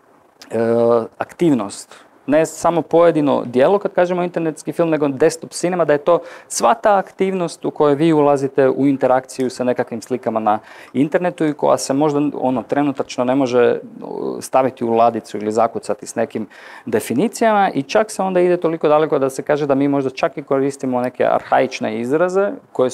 aktivnost. Ne samo pojedino djelo, kad kažemo internetski film, nego desktop cinema, da je to sva ta aktivnost u kojoj vi ulazite u interakciju sa nekakvim slikama na internetu i koja se možda trenutačno ne može staviti u ladicu ili zakucati s nekim definicijama i čak se onda ide toliko daleko da se kaže da mi možda čak i koristimo neke arhaične izraze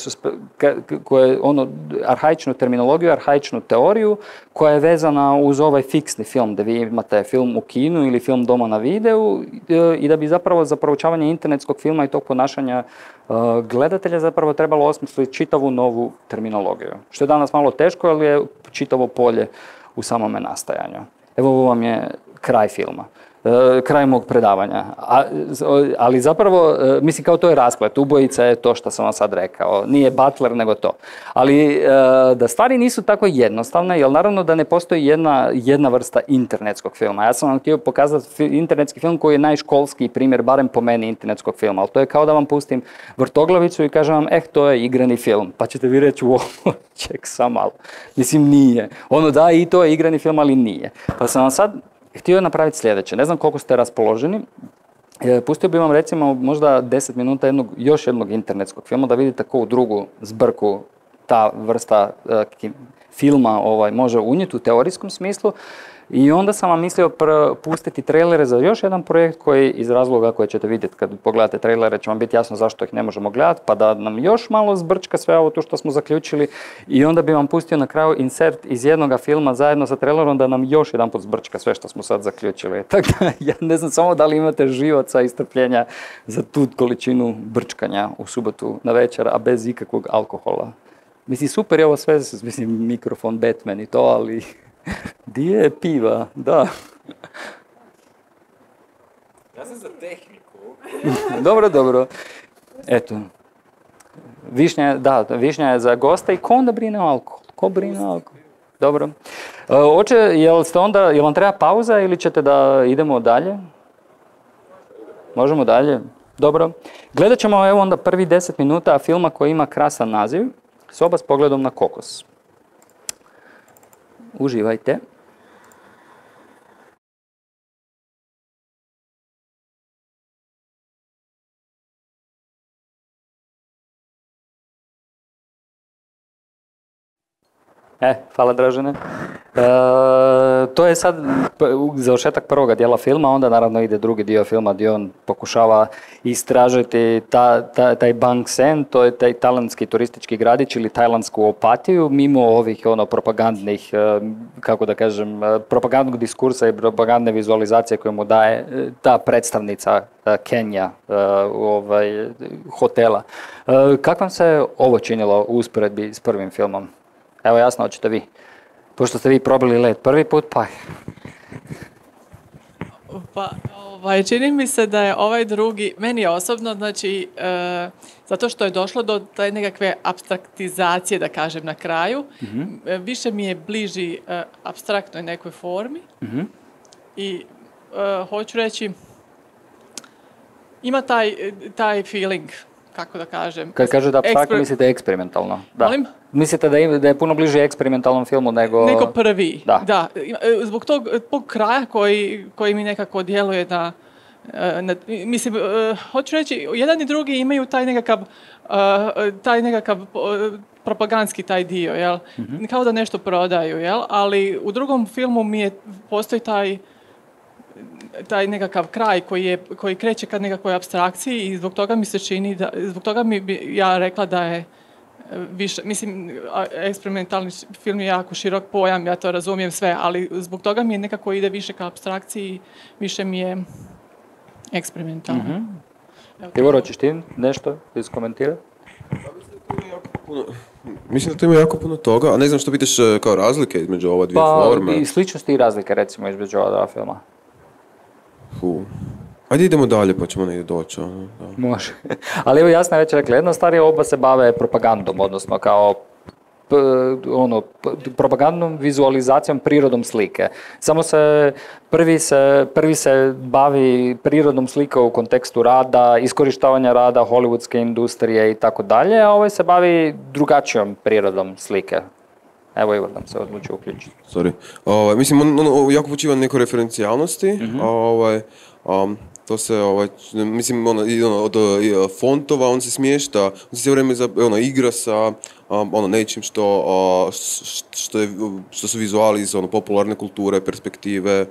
arhaičnu terminologiju, arhaičnu teoriju koja je vezana uz ovaj fiksni film, da vi imate film u kinu ili film doma na videu i da bi zapravo za proučavanje internetskog filma i tog ponašanja gledatelja zapravo trebalo osmisliti čitavu novu terminologiju. Što je danas malo teško, ali je čitavo polje u samome nastajanju. Evo ovo vam je kraj filma. kraj mog predavanja. Ali zapravo, mislim kao to je rasplet, ubojica je to što sam vam sad rekao, nije Butler nego to. Ali da stvari nisu tako jednostavne, jer naravno da ne postoji jedna vrsta internetskog filma. Ja sam vam htio pokazati internetski film koji je najškolskiji primjer, barem po meni, internetskog filma, ali to je kao da vam pustim vrtoglavicu i kažem vam, to je igrani film, pa ćete vi reći, ček sam malo. Mislim, nije. Da, i to je igrani film, ali nije. Pa sam vam sad htio napraviti sljedeće. Ne znam koliko ste raspoloženi. Pustio bih vam recimo možda 10 minuta još jednog internetskog filma da vidite koju drugu zbrku ta vrsta filma može unijeti u teorijskom smislu. I onda sam vam mislio pustiti trailere za još jedan projekt koji iz razloga koje ćete vidjeti kad pogledate trailere će vam biti jasno zašto ih ne možemo gledati, pa da nam još malo zbrčka sve ovo tu što smo zaključili i onda bi vam pustio na kraju insert iz jednoga filma zajedno sa trailerom da nam još jedan put zbrčka sve što smo sad zaključili. Tako da ja ne znam samo da li imate živaca i strpljenja za tu količinu brčkanja u subotu na večer, a bez ikakvog alkohola. Mislim, super je ovo sve, mislim, mikrofon, Batman i to, ali di je piva, da. Ja sam za tehniku. Dobro. Eto. Višnja je za gosta i ko onda brine o alkoholu? Ko brine o alkoholu? Dobro. Jel vam treba pauza ili ćete da idemo dalje? Možemo dalje? Dobro. Gledat ćemo onda prvi 10 minuta filma koji ima krasan naziv, Soba s pogledom na kokos. Uživajte. Hvala Dražene. To je sad završetak prvoga dijela filma, onda naravno ide drugi dio filma gdje on pokušava istražiti taj Bang Sen, to je taj tajlandski turistički gradić ili tajlandsku Opatiju, mimo ovih propagandnih, kako da kažem, propagandnog diskursa i propagandne vizualizacije koje mu daje ta predstavnica Kenja hotela. Kako vam se ovo činilo u usporedbi s prvim filmom? Evo jasno, hoćete vi. Pošto ste vi probali let prvi put, pa... Čini mi se da je ovaj drugi, meni osobno, znači, zato što je došlo do taj nekakve apstraktizacije, da kažem, na kraju, više mi je bliži apstraktnoj nekoj formi i hoću reći, ima taj feeling, kako da kažem. Kad kažete apstraktno, mislite eksperimentalno. Da. Molim? Mislite da je puno bliže eksperimentalnom filmu nego prvi. Da. Zbog tog kraja koji mi nekako djeluje mislim, hoću reći, jedan i drugi imaju taj nekakav propagandski taj dio, jel? Kao da nešto prodaju, jel? Ali u drugom filmu postoji taj nekakav kraj koji kreće ka nekakvoj apstrakciji i zbog toga mi se čini zbog toga bi ja rekla da je više, mislim, eksperimentalni film je jako širok pojam, ja to razumijem sve, ali zbog toga mi je nekako ide više ka apstrakciji, više mi je eksperimentalno. Tibor, hoćeš ti nešto iskomentirati? Mislim da tu ima jako puno toga, a ne znam što pitaš kao razlike između ova dvije forme. Pa i sličnosti i razlike recimo između ova dva filma. Ajde idemo dalje pa ćemo negdje doći. Može. Ali evo jasno je već rekla, jedna stvar je oba se bave propagandom, odnosno kao propagandnom vizualizacijom, prirodom slike. Samo prvi se bavi prirodom slike u kontekstu rada, iskorištavanja rada, hollywoodske industrije i tako dalje, a ovaj se bavi drugačijom prirodom slike. Evo Ivor nam se odlučio uključiti. Mislim, on jako počiva na nekoj referencijalnosti. To se, mislim, od fontova on se smješta, on se sve vrijeme igra sa nečim što su vizuali iz popularne kulture, perspektive,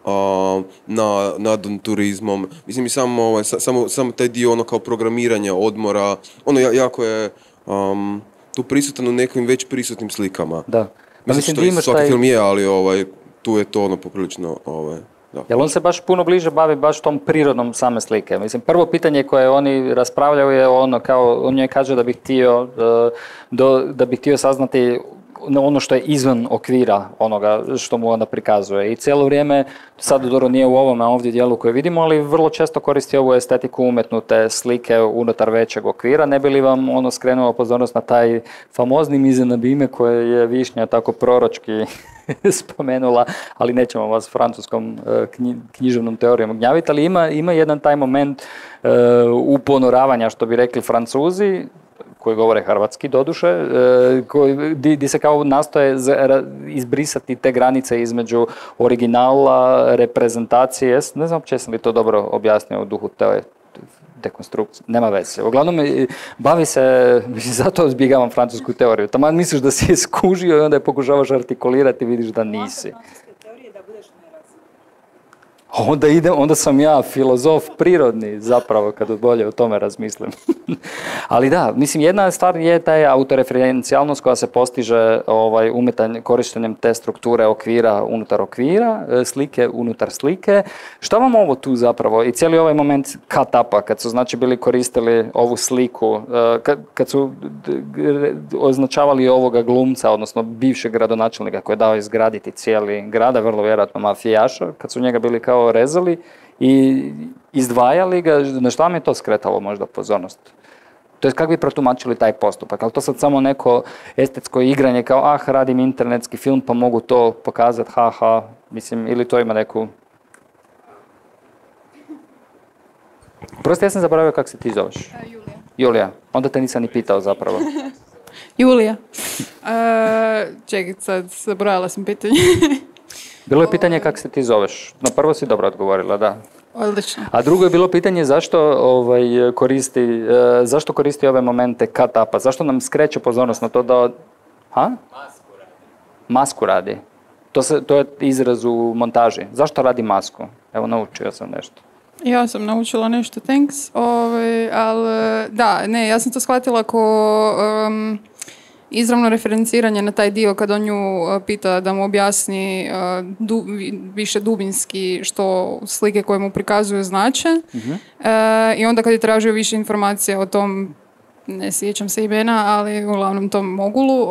nad turizmom. Mislim, i samo taj dio kao programiranja, odmora, jako je tu prisutan u nekim već prisutnim slikama. Da. Mislim, što svaki film je, ali tu je to poprilično... Jer on se baš puno bliže bavi baš tom prirodnom same slike. Mislim, prvo pitanje koje oni raspravljaju je on njoj kaže da bi htio saznati ono što je izvan okvira onoga što mu onda prikazuje. I cijelo vrijeme, sad dobro nije u ovome ovdje dijelu koje vidimo, ali vrlo često koristi ovu estetiku umetnute slike unutar većeg okvira. Ne bi li vam ono skrenuo pozornost na taj famozni mise en abîme koje je Višnja tako proročki spomenula, ali nećemo vas francuskom književnom teorijom gnjaviti, ali ima jedan taj moment uponoravanja, što bi rekli Francuzi, koji govore hrvatski doduše, di se kao nastoje izbrisati te granice između originala, reprezentacije. Ne znam uopće sam li to dobro objasnio u duhu te dekonstrukcije. Nema veze. Uglavnom, bavi se, zato izbjegavam francusku teoriju. Taman misliš da si je skužio i onda je pokušavaš artikulirati i vidiš da nisi. Onda sam ja filozof prirodni zapravo kad bolje o tome razmislim. Ali da, mislim jedna stvar je taj autoreferencijalnost koja se postiže korištenjem te strukture okvira unutar okvira, slike unutar slike. Šta vam ovo tu zapravo i cijeli ovaj moment cut-upa kad su znači bili koristili ovu sliku, kad su označavali ovoga glumca, odnosno bivšeg gradonačelnika koji je dao izgraditi cijeli grad, vrlo vjerojatno mafijaša, kad su njega bili kao rezali i izdvajali ga, na što vam je to skretalo možda pozornost? To je kako bi protumačili taj postupak, ali to sad samo neko estetsko igranje kao radim internetski film pa mogu to pokazati, mislim, ili to ima neku... Prosti, ja sam zaboravio kako se ti zoveš. Julija. Julija, onda te nisam ni pitao zapravo. Julija. Čekaj, sad zaboravila sam pitanje. Bilo je pitanje kako se ti zoveš. Na prvo si dobro odgovorila, da. Odlično. A drugo je bilo pitanje zašto koristi ove momente cut-upa, zašto nam skreće pozornost na to da... Masku radi. To je izraz u montaži. Zašto radi masku? Evo, naučio sam nešto. Ja sam naučila nešto, thanks. Ali da, ne, ja sam to shvatila ko... izravno referenciranje na taj dio kad on nju pita da mu objasni više dubinski što slike koje mu prikazuju znače. I onda kad je tražio više informacija o tom, ne sjećam se imena, ali uglavnom tom mogulu,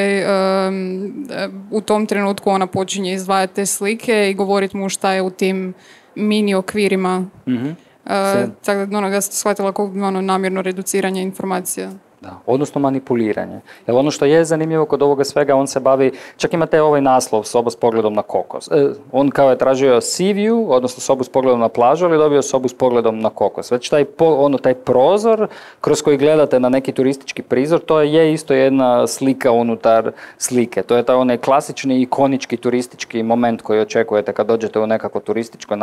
u tom trenutku ona počinje izdvajati te slike i govoriti mu šta je u tim mini okvirima. Tako da ja sam shvatila kao namjerno reduciranje informacija. Da, odnosno manipuliranje. Jer ono što je zanimljivo kod ovoga svega, on se bavi, čak imate ovaj naslov, soba s pogledom na kokos. On kao je tražio sea view, odnosno sobu s pogledom na plažu, ali dobio sobu s pogledom na kokos. Već taj prozor kroz koji gledate na neki turistički prizor, to je isto jedna slika unutar slike. To je taj onaj klasični, ikonički turistički moment koji očekujete kad dođete u nekako turističko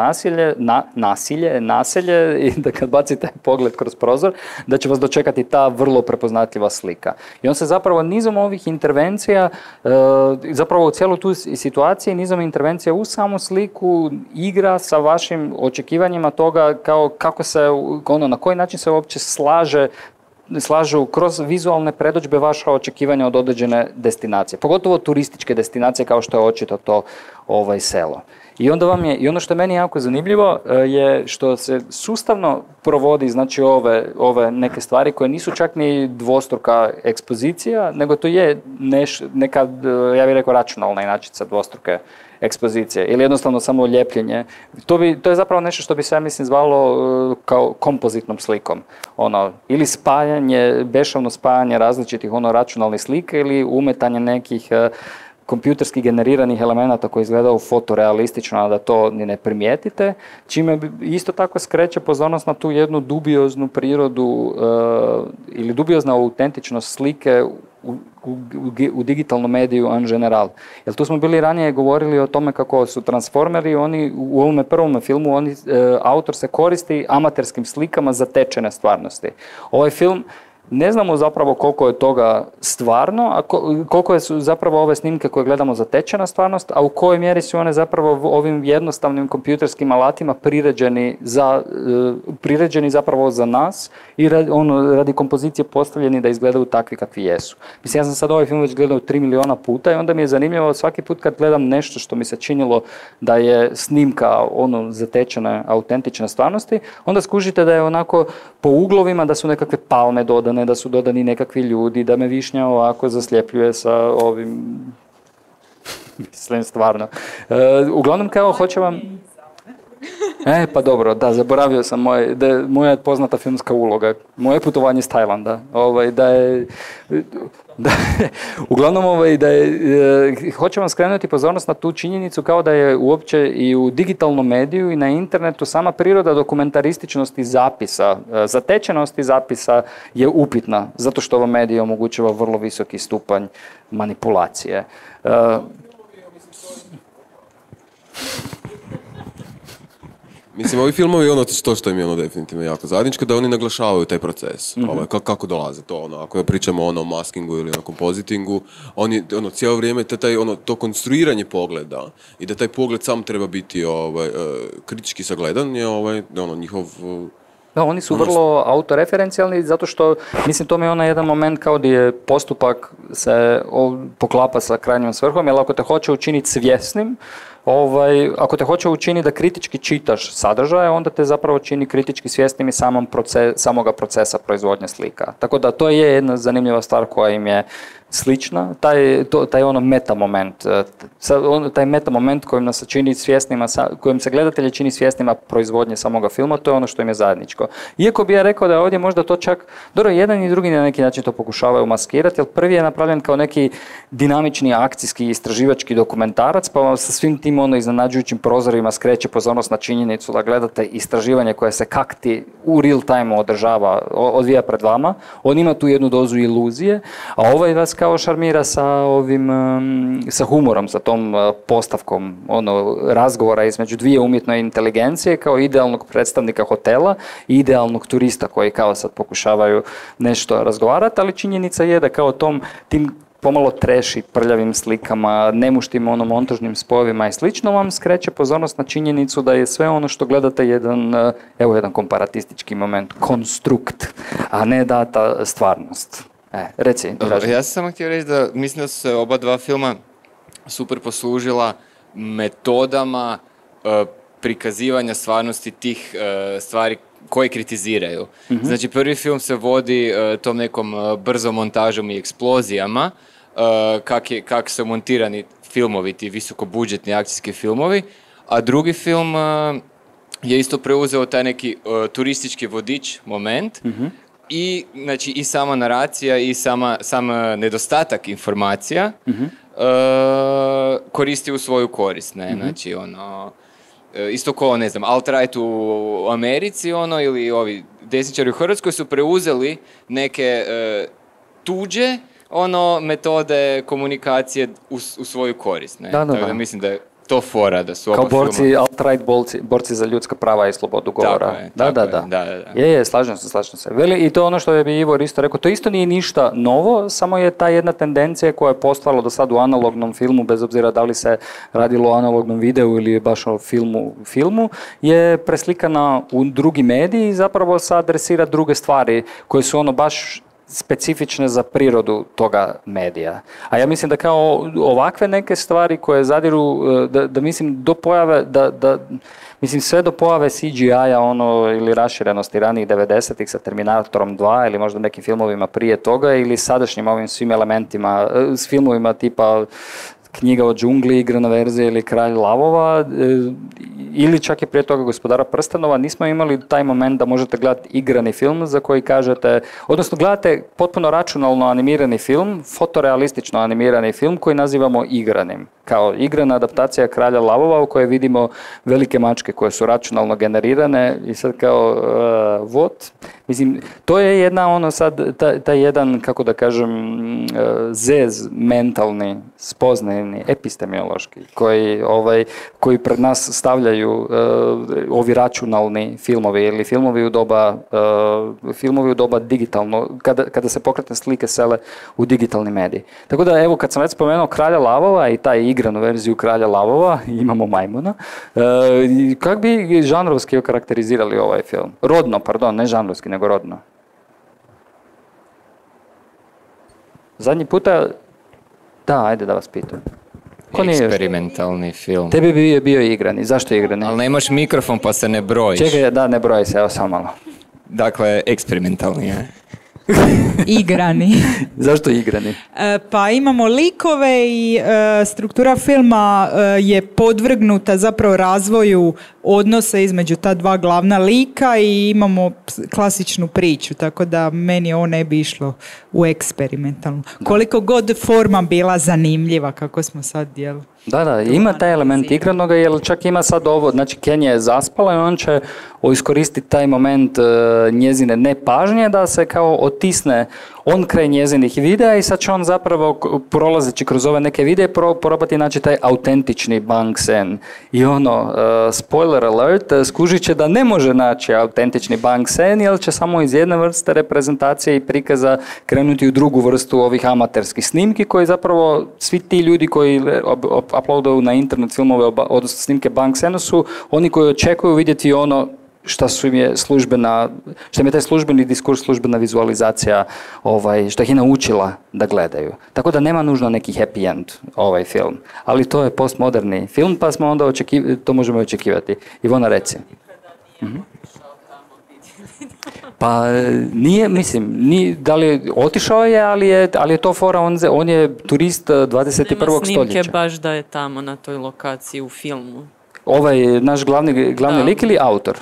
naselje i da kad bacite pogled kroz prozor, da će vas dočekati ta vrlo prepoznatljiva slika. I on se zapravo nizom ovih intervencija, zapravo u cijelu tu situaciju, nizom intervencija u samu sliku igra sa vašim očekivanjima toga kako se, na koji način se uopće slažu kroz vizualne predodžbe vaša očekivanja od određene destinacije. Pogotovo turističke destinacije kao što je očito to selo. I onda i ono što je meni jako zanimljivo je što se sustavno provodi znači ove neke stvari koje nisu čak ni dvostruka ekspozicija, nego to je neka, ja bih rekao, računalna inačica dvostruke ekspozicije ili jednostavno samo ljepljenje. To je zapravo nešto što bi se, ja mislim, zvalo kao kompozitnom slikom. Ili spajanje, bešavno spajanje različitih računalnih slika ili umetanje nekih kompjuterski generiranih elemenata koji izgledaju fotorealistično, a da to ni ne primijetite, čime isto tako skreće pozornost na tu jednu dubioznu prirodu ili dubiozna autentičnost slike u digitalnom mediju en general. Jer tu smo bili ranije govorili o tome kako su Transformeri, oni u ovome prvome filmu, autor se koristi amaterskim slikama zatečene stvarnosti. Ovaj film ne znamo zapravo koliko je toga stvarno, a koliko su zapravo ove snimke koje gledamo zatečena stvarnost, a u kojoj mjeri su one zapravo ovim jednostavnim kompjuterskim alatima priređeni zapravo za nas i radi kompozicije postavljeni da izgledaju takvi kakvi jesu. Mislim, ja sam sad ovaj film već gledao 3 miliona puta i onda mi je zanimljivo svaki put kad gledam nešto što mi se činilo da je snimka zatečene, autentične stvarnosti, onda skužite da je onako po uglovima da su nekakve palme dodane, dodane, da su dodani nekakvi ljudi, da me višnja ovako zasljepljuje sa ovim... Mislim, stvarno. Uglavnom, kao, hoće vam... Pa dobro, da, zaboravio sam moja poznata filmska uloga. Moje putovanje iz Tajlanda. Uglavnom, hoću vam skrenuti pozornost na tu činjenicu kao da je uopće i u digitalnom mediju i na internetu sama priroda dokumentarističnosti zapisa, zatečenosti zapisa je upitna, zato što ova medija omogućava vrlo visoki stupanj manipulacije. Mislim, ovi filmovi, što im je definitivno jako zajedničko, da oni naglašavaju taj proces, kako dolaze to, ako pričamo o maskingu ili o kompozitingu, oni, cijelo vrijeme, to konstruiranje pogleda i da taj pogled sam treba biti kritički sagledan je njihov... Da, oni su vrlo autoreferencijalni zato što, mislim, to mi je jedan moment kao gdje je postupak se poklapa sa krajnjom svrhom, jer ako te hoće učiniti svjesnim, ako te hoće učiniti da kritički čitaš sadržaje, onda te zapravo čini kritički svjesnim i samoga procesa proizvodnje slika. Tako da to je jedna zanimljiva stvar koja im je slična, taj meta moment, taj meta moment kojim nas čini svjesnima, kojim se gledatelji čini svjesnima proizvodnje samoga filma, to je ono što im je zajedničko. Iako bi ja rekao da je ovdje možda to čak, dobro, jedan i drugi na neki način to pokušavaju maskirati, jer prvi je napravljen kao neki dinamični akcijski istraživački dokumentarac, pa vam sa svim tim iznenađujućim prozorima skreće pozornost na činjenicu da gledate istraživanje koje se kakti u real time odvija pred vama. On ima tu jednu dozu iluzije, a ovaj vas kao šarmira sa humorom, sa tom postavkom razgovora između dvije umjetne inteligencije kao idealnog predstavnika hotela i idealnog turista koji kao sad pokušavaju nešto razgovarati, ali činjenica je da kao tim pomalo treši prljavim slikama, nemuštim montažnim spojevima i slično vam skreće pozornost na činjenicu da je sve ono što gledate jedan komparatistički moment, konstrukt, a ne data stvarnost. Reci. Ja sam samo htio reći da mislim da su se oba dva filma super poslužila metodama prikazivanja stvarnosti tih stvari koje kritiziraju. Mm-hmm. Znači, prvi film se vodi tom nekom brzom montažom i eksplozijama, kak su montirani filmovi, ti visokobudžetni akcijski filmovi, a drugi film je isto preuzeo taj neki turistički vodič moment, mm-hmm. I sama naracija i sam nedostatak informacija koristi u svoju korist. Ne? Mm-hmm. Znači, isto ko, ne znam, alt-right u Americi ili ovi desničari u Hrvatskoj su preuzeli neke tuđe metode komunikacije u svoju korist. Ne? Tako da mislim da je to fora, da su kao borci, alt-right borci za ljudska prava i slobodu govora. Da. Je, slažem se. I to ono što je Ivor isto rekao, to isto nije ništa novo, samo je ta jedna tendencija koja je postojala do sad u analognom filmu, bez obzira da li se radilo o analognom videu ili baš o filmu, je preslikana u drugi mediji i zapravo se adresira druge stvari koje su baš specifične za prirodu toga medija. A ja mislim da kao ovakve neke stvari koje zadiru, da mislim do pojave, mislim sve do pojave CGI-a ili raširenosti ranijih 90-ih sa Terminatorom 2 ili možda nekim filmovima prije toga ili sadašnjim ovim svim elementima, s filmovima tipa Knjiga o džungli, igrana verzija ili Kralj lavova ili čak i prije toga Gospodara prstenova, nismo imali taj moment da možete gledati igrani film za koji kažete, odnosno gledate potpuno računalno animirani film, fotorealistično animirani film koji nazivamo igranim. Kao igrana adaptacija Kralja lavova u kojoj vidimo velike mačke koje su računalno generirane i sad kao what? Mislim, to je jedna taj jedan, kako da kažem, zez mentalni, spoznajni, epistemiološki, koji pred nas stavljaju ovi računalni filmovi ili filmovi u doba digitalno, kada se pokretne slike sele u digitalni medij. Tako da, evo, kad sam već spomenuo Kralja lavova i taj igranu verziju Kralja lavova, imamo majmuna, kako bi žanrovski okarakterizirali ovaj film? Rodno, pardon, ne žanrovski, nego rodno. Zadnji puta, da, ajde da vas pitam. Eksperimentalni film. Tebi bi bio igrani. Zašto igrani? Ali nemaš mikrofon pa se ne brojiš. Čekaj, da, ne broji se, evo samo malo. Dakle, eksperimentalni je. Igrani. Zašto igrani? Pa imamo likove i struktura filma je podvrgnuta zapravo razvoju odnosa između ta dva glavna lika i imamo klasičnu priču, tako da meni ovo ne bi išlo u eksperimentalno. Koliko god forma bila zanimljiva, kako smo sad dijeli. Da, ima taj element igranoga, jer čak ima sad ovo, znači Kenija je zaspala i on će iskoristiti taj moment njezine nepažnje da se kao otisne on kraj njezinih videa i sad će on zapravo prolazeći kroz ove neke videe probati naći taj autentični Bang Sen. I spoiler alert, skužit će da ne može naći autentični Bang Sen, jer će samo iz jedne vrste reprezentacije i prikaza krenuti u drugu vrstu ovih amaterskih snimki koji zapravo svi ti ljudi koji uploadaju na internet filmove, odnosno snimke Bang Sena su oni koji očekuju vidjeti što im je taj službeni diskurs, službena vizualizacija, što ih je naučila da gledaju. Tako da nema nužno neki happy end ovaj film. Ali to je postmoderni film, pa smo onda to možemo očekivati. Ivona, reci. Pa nije, da li otišao je, ali je to fora, on je turist 21. stoljeća. Nema snimke baš da je tamo na toj lokaciji u filmu. Ovaj naš glavni lik ili autor?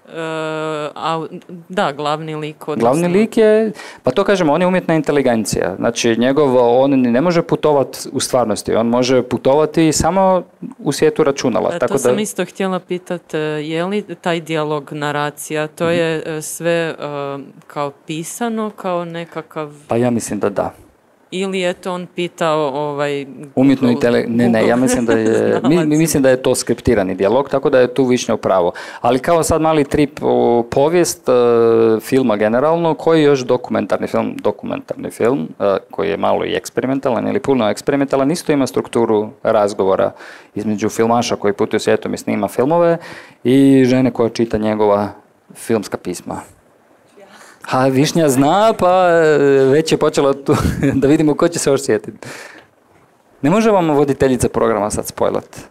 Da, glavni lik. Glavni lik je, pa to kažemo, on je umjetna inteligencija. Znači, on ne može putovati u stvarnosti, on može putovati samo u svijetu računala. To sam isto htjela pitati, je li taj dijalog, naracija, to je sve kao pisano, kao nekakav... Pa ja mislim da da. Ili je to on pitao umjetnu inteligenciju? Ne, ja mislim da je mislim da je to skriptirani dijalog, tako da je tu Višnja u pravu. Ali kao sad mali trip u povijest filma generalno, koji je još dokumentarni film, koji je malo i eksperimentalan ili puno eksperimentalan, isto ima strukturu razgovora između filmaša koji putuje svijetom i snima filmove i žene koja čita njegova filmska pisma. A Višnja zna, pa već je počela tu da vidimo ko će se još sjetiti. Ne može vam voditeljica programa sad spojlati.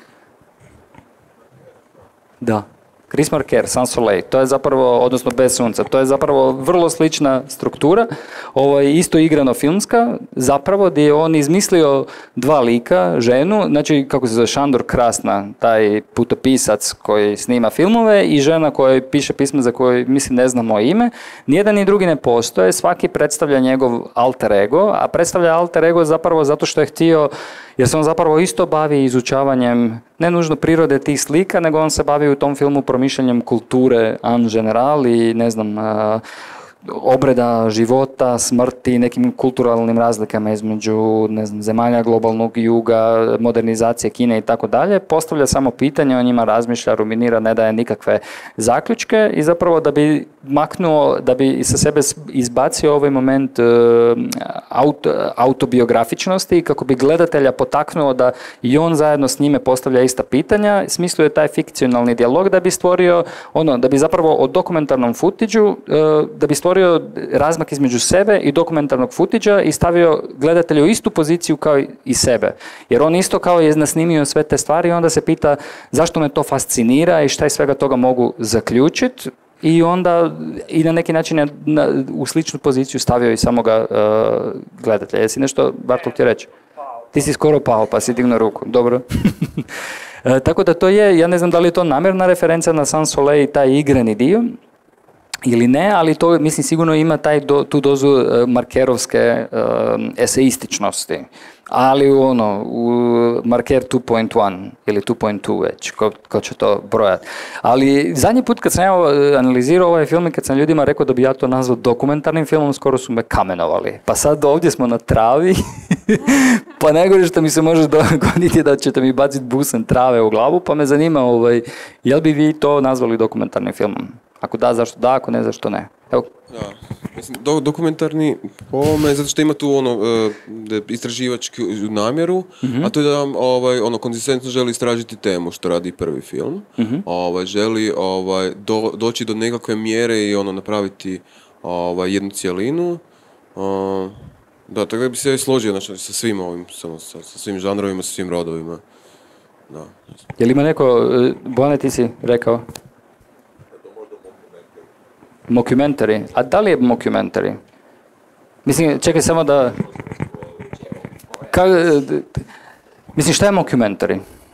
Da. Chris Marker, Sans Soleil, to je zapravo, odnosno Bez sunca, to je zapravo vrlo slična struktura, isto igrano filmska, zapravo gdje je on izmislio dva lika, ženu, znači kako se zove Šandor Krasna, taj putopisac koji snima filmove i žena koja piše pisma za koje mislim ne znamo ime, nijedan ni drugi ne postoje, svaki predstavlja njegov alter ego, a predstavlja alter ego zapravo zato što je htio, jer se on zapravo isto bavi izučavanjem ne nužno prirode tih slika, nego on se bavi u tom filmu promišljanjem kulture en general i ne znam, obreda života, smrti, nekim kulturalnim razlikama između zemalja globalnog juga, modernizacije Kine i tako dalje, postavlja samo pitanje, on njima razmišlja, ruminira, ne daje nikakve zaključke i zapravo da bi maknuo, da bi sa sebe izbacio ovaj moment autobiografičnosti i kako bi gledatelja potaknuo da i on zajedno s njime postavlja ista pitanja, smislio je taj fikcionalni dijalog da bi stvorio da bi zapravo o dokumentarnom footage-u, da bi stvorio razmak između sebe i dokumentarnog footage-a i stavio gledatelja u istu poziciju kao i sebe. Jer on isto kao je nasnimio sve te stvari i onda se pita zašto me to fascinira i šta iz svega toga mogu zaključiti. I onda i na neki način u sličnu poziciju stavio i samoga gledatelja. Jesi nešto, Bartol, htio reći? Ti si skoro pao pa si dignuo ruku. Dobro. Tako da to je, ja ne znam da li je to namjerna referencija na Sans Soleil i taj igrani dio ili ne, ali to mislim sigurno ima tu dozu markerovske eseističnosti. Ali u Marker 2.1 ili 2.2 već, ko će to brojati. Ali zadnji put kad sam ja analizirao ovaj film i kad sam ljudima rekao da bi ja to nazvao dokumentarnim filmom, skoro su me kamenovali. Pa sad ovdje smo na travi, pa najgore što mi se može dogoditi da ćete mi baciti busen trave u glavu, pa me zanima jel bi vi to nazvali dokumentarnim filmom? Ako da, zašto da, ako ne, zašto ne? Evo. Da, mislim, dokumentarni po ovome, zato što ima tu istraživačku namjeru, a to je da konzistentno želi istražiti temu, što radi prvi film. Želi doći do nekakve mjere i napraviti jednu cjelinu. Da, tako da bi se složio sa svim ovim, sa svim žanrovima, sa svim rodovima. Da. Je li ima neko, Bojane, ti si rekao? Mockumentary. A da li je mockumentary? Mislim, čekaj samo da... Mislim, šta je mockumentary?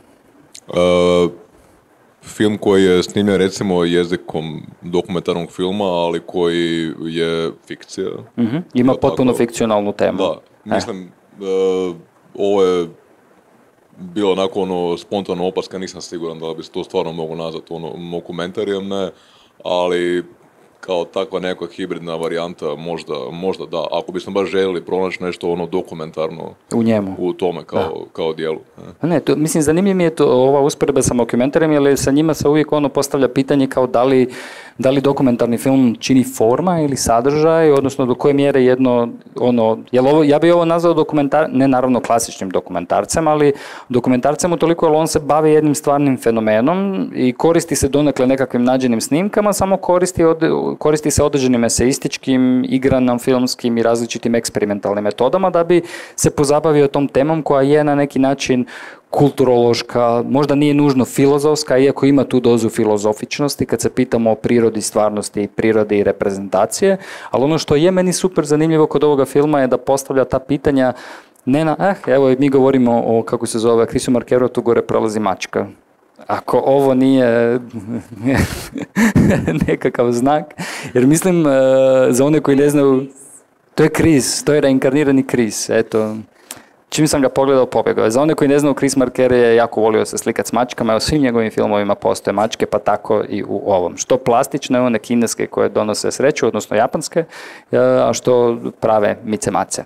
Film koji je snimljen recimo jezikom dokumentarnog filma, ali koji je fikcija. Ima potpuno fikcionalnu temu. Da, mislim, ovo je bilo onako spontano opaska, nisam siguran da bi se to stvarno mogu nazvati mockumentarijem, ne, ali kao takva neka hibridna varijanta možda da, ako bismo baš željeli pronaći nešto dokumentarno u njemu, u tome kao dijelu. Ne, mislim, zanimljiv mi je ova usporedba sa mockumentarijem, jer sa njima se uvijek postavlja pitanje kao da li dokumentarni film čini forma ili sadržaj, odnosno do koje mjere jedno, ja bi ovo nazvao ne naravno klasičnim dokumentarcem, ali dokumentarcem utoliko jer on se bavi jednim stvarnim fenomenom i koristi se donekle nekakvim nađenim snimkama, samo koristi se određenim eseističkim, igranom filmskim i različitim eksperimentalnim metodama da bi se pozabavio tom temom koja je na neki način kulturološka, možda nije nužno filozofska, iako ima tu dozu filozofičnosti kad se pitamo o prirodi stvarnosti, prirodi i reprezentacije, ali ono što je meni super zanimljivo kod ovoga filma je da postavlja ta pitanja evo mi govorimo o, kako se zove, Chrisu Markeru, tu gore prolazi mačka. Ako ovo nije nekakav znak, jer mislim, za one koji ne znaju, to je Chris, to je reinkarnirani Chris, eto. Čim sam ga pogledao, pobjegao. Za one koji ne znaju, Chris Marker je jako volio se slikati s mačkama, u svim njegovim filmovima postoje mačke, pa tako i u ovom. Što plastične, one kineske koje donose sreću, odnosno japanske, a što prave mice-mace.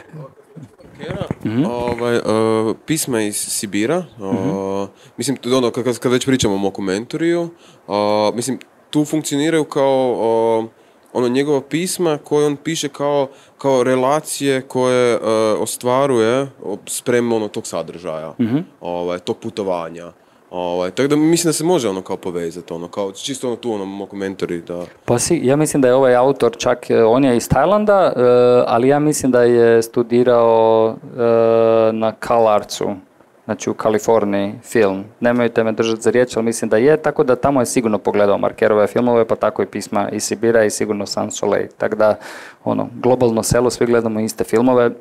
Pisma iz Sibira, mislim, kad već pričamo o mockumentariju, mislim, tu funkcioniraju kao njegova pisma koje on piše kao relacije koje ostvaruje spremno tog sadržaja, tog putovanja. Tako da mislim da se može kao povezati, kao čisto tu mockumentary da... Pa ja mislim da je ovaj autor čak, on je iz Tajlanda, ali ja mislim da je studirao na CalArtsu, znači u Kaliforniji film. Nemojte me držati za riječ, ali mislim da je, tako da tamo je sigurno pogledao Markerove filmove, pa tako i pisma iz Sibira i sigurno Sans Soleil. Tako da, globalno selo, svi gledamo iste filmove,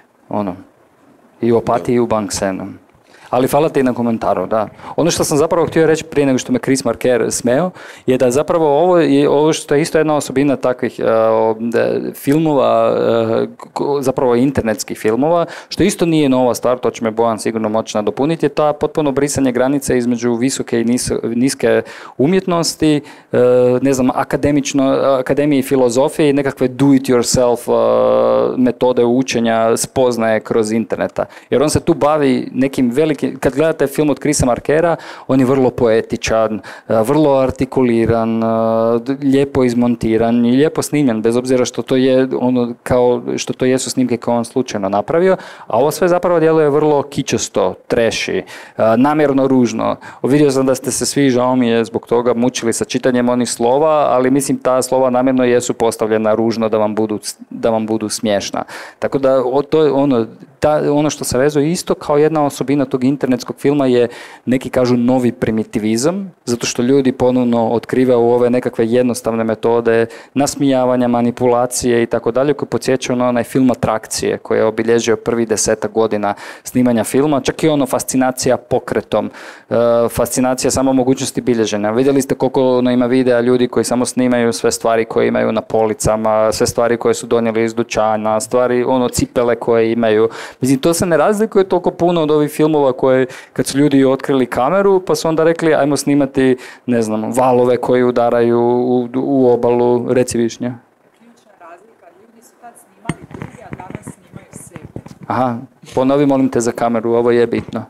i u Opatiji i u Banksenu. Ali hvala ti na komentaru, da. Ono što sam zapravo htio reći prije nego što me Chris Marker smeo, je da zapravo ovo što je isto jedna osobina takvih filmova, zapravo internetskih filmova, što isto nije nova stvar, to će me Bojan sigurno moći nadopuniti, je ta potpuno brisanje granice između visoke i niske umjetnosti, ne znam, akademije filozofije i nekakve do-it-yourself metode učenja spoznaje kroz interneta. Jer on se tu bavi nekim velikim, kad gledate film od Chrisa Markera, on je vrlo poetičan, vrlo artikuliran, lijepo izmontiran i lijepo snimljen, bez obzira što to je što to jesu snimke koje on slučajno napravio, a ovo sve zapravo djeluje vrlo kičasto, treši, namjerno ružno. Vidio sam da ste se svi, žao mi je zbog toga, mučili sa čitanjem onih slova, ali mislim ta slova namjerno jesu postavljena ružno da vam budu smiješna. Tako da to je ono što se vezuje isto kao jedna osobina tog internetskog filma je, neki kažu, novi primitivizam, zato što ljudi ponovno otkrivaju ove nekakve jednostavne metode nasmijavanja, manipulacije i tako dalje, koje podsjećaju na onaj film Atrakcije koji je obilježio prvih 10 godina snimanja filma, čak i fascinacija pokretom, fascinacija samo mogućnosti bilježenja. Vidjeli ste koliko ima videa ljudi koji samo snimaju sve stvari koje imaju na policama, sve stvari koje su donijeli iz dućana, stvari, cipele koje imaju. Mislim, to se ne razlikuje toliko puno od ovih filmova koje, kad su ljudi otkrili kameru, pa su onda rekli, ajmo snimati, ne znam, valove koji udaraju u obalu, reci Višnja. Ključna razlika, ljudi su tad snimali drugi, a danas snimaju sebe. Aha, ponovi, molim te za kameru, ovo je bitno.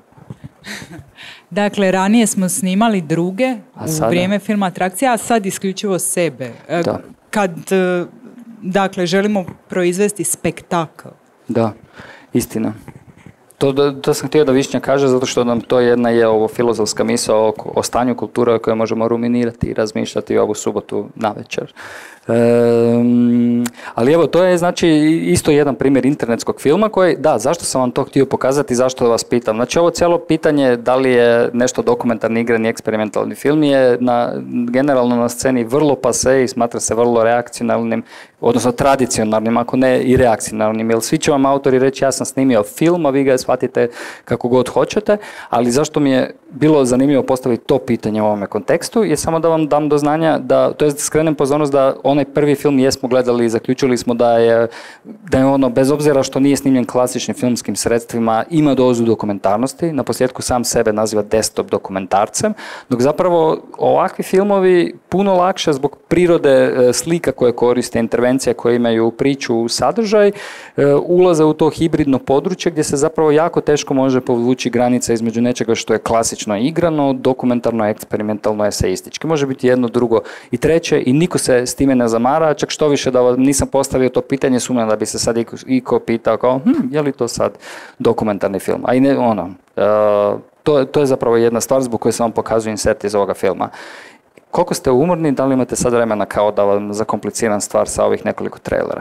Dakle, ranije smo snimali druge u vrijeme filma Atrakcija, a sad isključivo sebe. Da. Kad, dakle, želimo proizvesti spektakl. Da, istina. To sam htio da Višnja kaže, zato što nam to jedna je ovo filozofska misao o stanju kulture o kojoj možemo ruminirati i razmišljati ovu subotu navečer. Ali evo, to je znači isto jedan primjer internetskog filma koji, da, zašto sam vam to htio pokazati, zašto vas pitam. Znači ovo cijelo pitanje da li je nešto dokumentarni, igrani, eksperimentalni film je generalno na sceni vrlo pase i smatra se vrlo reakcionalnim odnosno tradicionalnim, ako ne i reakcionalnim, jer svi će vam autori reći ja sam snimio film, a vi ga shvatite kako god hoćete, ali zašto mi je bilo zanimljivo postaviti to pitanje u ovome kontekstu, je samo da vam dam do znanja, to je skrenem pozornost da onaj prvi film jesmo gledali i zaključili smo da je ono, bez obzira što nije snimljen klasičnim filmskim sredstvima, ima dozu dokumentarnosti, na posljedku sam sebe naziva desktop dokumentarcem, dok zapravo ovakvi filmovi puno lakše zbog prirode slika koje koriste, intervencija koje imaju priču, sadržaj, ulaze u to hibridno područje gdje se zapravo jako teško može povući granica između nečega što je klasično igrano, dokumentarno, eksperimentalno, esejistički. Može biti jedno, drugo i treće i niko se s time ne zamara, čak što više da nisam postavio to pitanje, sumnjam da bi se sad iko pitao kao je li to sad dokumentarni film? A i ne, to je zapravo jedna stvar zbog koje sam vam pokazuje insert iz ovoga filma. Koliko ste umorni, da li imate sad vremena kao da vam zakompliciram stvar sa ovih nekoliko trailera?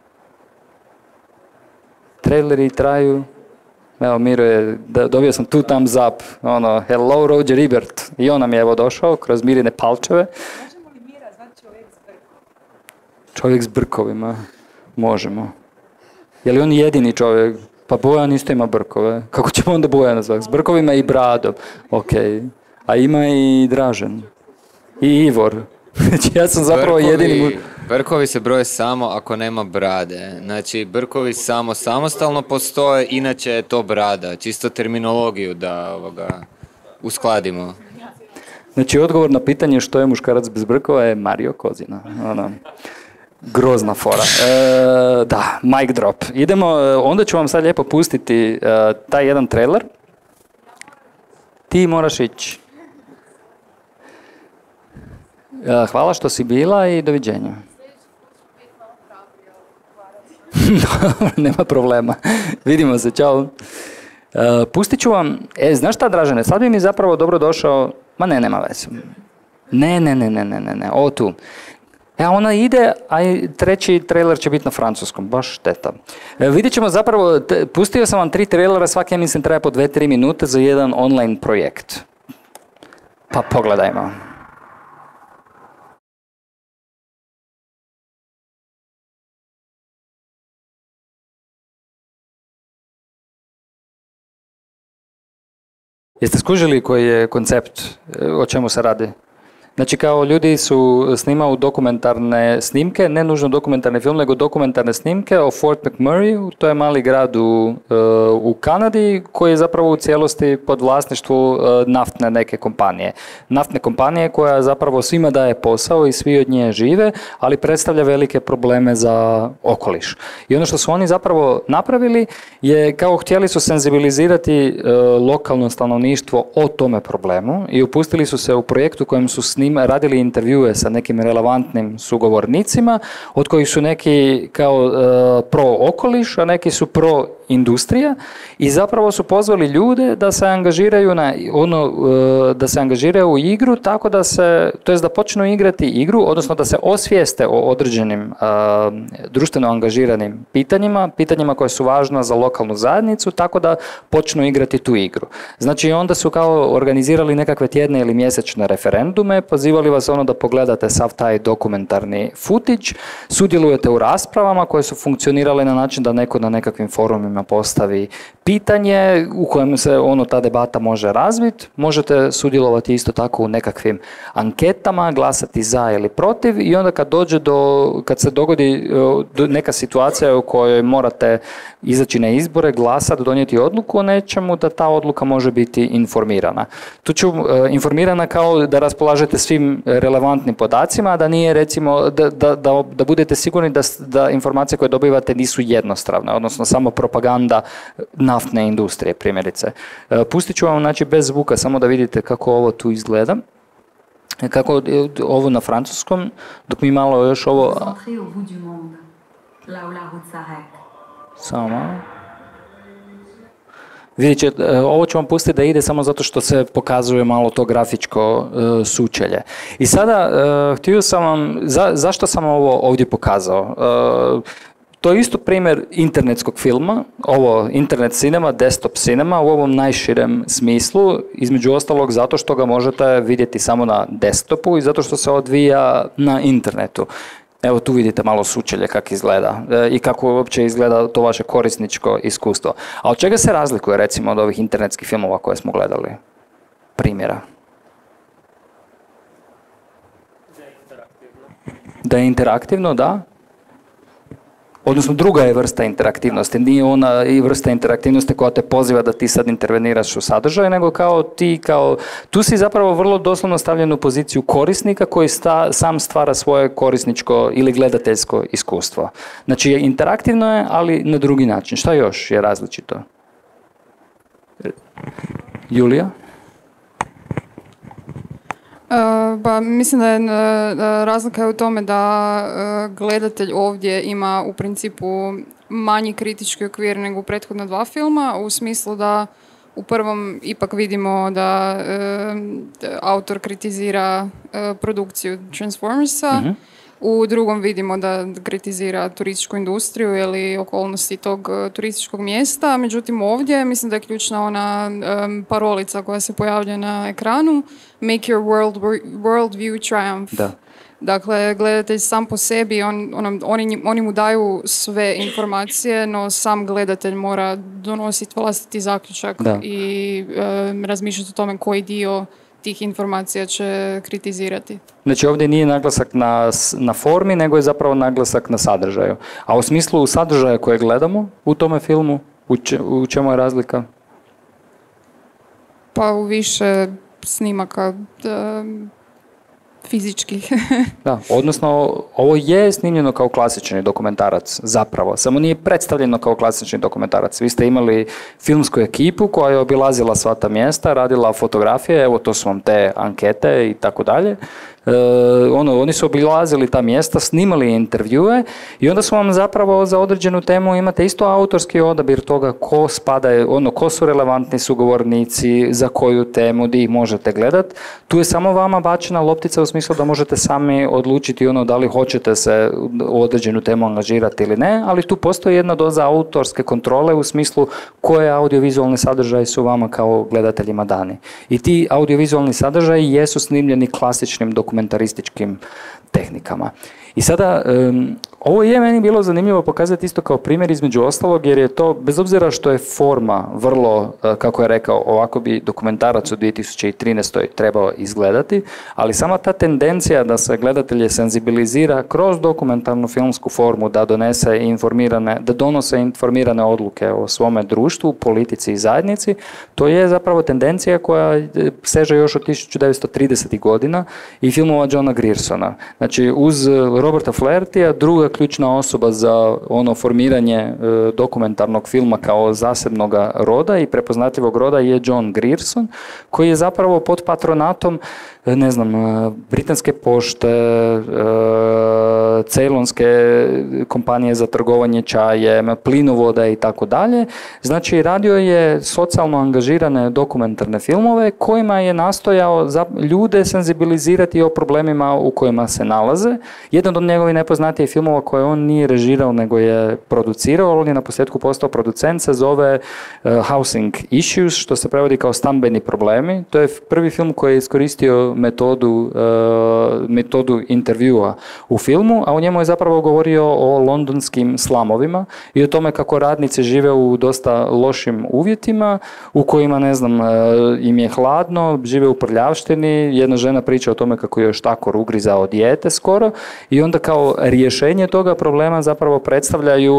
Traileri traju, evo Miro je, dobio sam 2 thumbs up, hello Roger Ebert, i on nam je evo došao kroz Mirine palčeve. Možemo li Mira zvati čovjek s brkovima? Čovjek s brkovima, možemo. Je li on jedini čovjek? Pa Bojan isto ima brkove, kako ćemo onda Bojana zvati? S brkovima i bradom, ok. A ima i Dražen. I Ivor. Znači ja sam zapravo jedini... Brkovi se broje samo ako nema brade. Znači brkovi samostalno postoje, inače je to brada. Čisto terminologiju da uskladimo. Znači odgovor na pitanje što je muškarac bez brkova je Mario Kozina. Grozna fora. Da, mic drop. Idemo, onda ću vam sad lijepo pustiti taj jedan trailer. Ti moraš ići. Hvala što si bila i doviđenja. Nema problema. Vidimo se, čao. Pustit ću vam, znaš šta Dražene, sad bi mi zapravo dobro došao, ma ne, nema veze. Ne, ovo tu. Ona ide, a treći trailer će biti na francuskom, baš šteta. Vidjet ćemo zapravo, pustio sam vam 3 trailera, svaki ja mislim traje po 2-3 minute za jedan online projekt. Pa pogledajmo. Jeste skužili koji je koncept, o čemu se radi? Znači kao ljudi su snimali dokumentarne snimke, ne nužno dokumentarne film, nego dokumentarne snimke o Fort McMurray, to je mali grad u Kanadi koji je zapravo u cijelosti pod vlasništvu naftne neke kompanije. Naftne kompanije koja zapravo svima daje posao i svi od nje žive, ali predstavlja velike probleme za okoliš. I ono što su oni zapravo napravili je kao htjeli su senzibilizirati lokalno stanovništvo o tome problemu i upustili su se u projektu kojem su radili intervjue sa nekim relevantnim sugovornicima, od kojih su neki kao pro-okoliš, a neki su pro-industrija i zapravo su pozvali ljude da se angažiraju da se angažiraju u igru tako da se, to jest da počnu igrati igru, odnosno da se osvijeste o određenim društveno angažiranim pitanjima koje su važna za lokalnu zajednicu, tako da počnu igrati tu igru. Znači onda su kao organizirali nekakve tjedne ili mjesečne referendume, pozivali vas da pogledate sav taj dokumentarni footage, sudjelujete u raspravama koje su funkcionirale na način da neko na nekakvim forumima postavi pitanje u kojem se ta debata može razviti. Možete sudjelovati isto tako u nekakvim anketama, glasati za ili protiv i onda kad se dogodi neka situacija u kojoj morate izaći na izbore, glasati, donijeti odluku o nečemu, da ta odluka može biti informirana. Tu ću informirana kao da raspolažete svim relevantnim podacima, da nije recimo, da budete sigurni da informacije koje dobivate nisu jednostavne, odnosno samo propaganda naftne industrije, primjerice. Pustit ću vam, znači, bez zvuka, samo da vidite kako ovo tu izgleda. Kako ovo na francuskom, dok mi malo još ovo... Samo malo. Vidjet ćete, ovo ću vam pustiti da ide samo zato što se pokazuje malo to grafičko sučelje. I sada, htio sam vam, zašto sam ovo ovdje pokazao? To je isto primjer internetskog filma, ovo internet cinema, desktop cinema u ovom najširem smislu, između ostalog zato što ga možete vidjeti samo na desktopu i zato što se odvija na internetu. Evo tu vidite malo sučelje kako izgleda i kako uopće izgleda to vaše korisničko iskustvo. A od čega se razlikuje recimo od ovih internetskih filmova koje smo gledali? Primjera. Da je interaktivno, da. Odnosno druga je vrsta interaktivnosti. Nije ona i vrsta interaktivnosti koja te poziva da ti sad interveniraš u sadržaj, nego tu si zapravo vrlo doslovno stavljen u poziciju korisnika koji sam stvara svoje korisničko ili gledateljsko iskustvo. Znači interaktivno je, ali na drugi način. Šta još je različito? Julija? Pa mislim da je razlika je u tome da gledatelj ovdje ima u principu manji kritički okvir nego u prethodna dva filma, u smislu da u prvom ipak vidimo da autor kritizira produkciju Transformersa, u drugom vidimo da kritizira turističku industriju ili okolnosti tog turističkog mjesta. Međutim, ovdje mislim da je ključna ona parolica koja se pojavlja na ekranu Make your world view triumph. Da. Dakle, gledatelj sam po sebi, oni mu daju sve informacije, no sam gledatelj mora donositi vlastiti zaključak i razmišljati o tome koji dio tih informacija će kritizirati. Znači ovdje nije naglasak na formi, nego je zapravo naglasak na sadržaju. A u smislu sadržaja koje gledamo u tome filmu, u čemu je razlika? Pa u više snimaka fizičkih. Da, odnosno ovo je snimljeno kao klasični dokumentarac zapravo, samo nije predstavljeno kao klasični dokumentarac. Vi ste imali filmsku ekipu koja je obilazila sva ta mjesta, radila fotografije, evo to su vam te ankete i tako dalje. Oni su obilazili ta mjesta, snimali intervjue i onda su vam zapravo za određenu temu imate isto autorski odabir toga ko spada, ko su relevantni sugovornici, za koju temu, di ih možete gledati. Tu je samo vama bačena loptica u smislu da možete sami odlučiti da li hoćete se u određenu temu angažirati ili ne, ali tu postoji jedna doza autorske kontrole u smislu koje audiovizualni sadržaji su vama kao gledateljima dani. I ti audiovizualni sadržaji jesu snimljeni klasičnim dokumentarističkim tehnikama. I sada, ovo je meni bilo zanimljivo pokazati isto kao primjer između ostalog, jer je to, bez obzira što je forma vrlo, kako je rekao, ovako bi dokumentarac u 2013. trebao izgledati, ali sama ta tendencija da se gledatelje senzibilizira kroz dokumentarnu filmsku formu, da donose informirane odluke o svome društvu, politici i zajednici, to je zapravo tendencija koja seže još od 1930. godina i filmova Johna Griersona. Znači, uz Roberta Flahertija, druga ključna osoba za formiranje dokumentarnog filma kao zasebnog roda i prepoznatljivog roda je John Grierson, koji je zapravo pod patronatom Britanske pošte, Ceylonske kompanije za trgovanje čajem, plinovoda i tako dalje. Znači, radio je socijalno angažirane dokumentarne filmove kojima je nastojao ljude senzibilizirati o problemima u kojima se nalaze. Jedan od njegovih najpoznatijih filmova koje on nije režirao nego je producirao, on je na posljedku postao producent, se zove Housing Issues, što se prevodi kao stambeni problemi. To je prvi film koji je iskoristio metodu intervjua u filmu, a u njemu je zapravo govorio o londonskim slamovima i o tome kako radnice žive u dosta lošim uvjetima, u kojima, im je hladno, žive u prljavštini, jedna žena priča o tome kako je štakor ugrizao dijete skoro i onda kao rješenje toga problema zapravo predstavljaju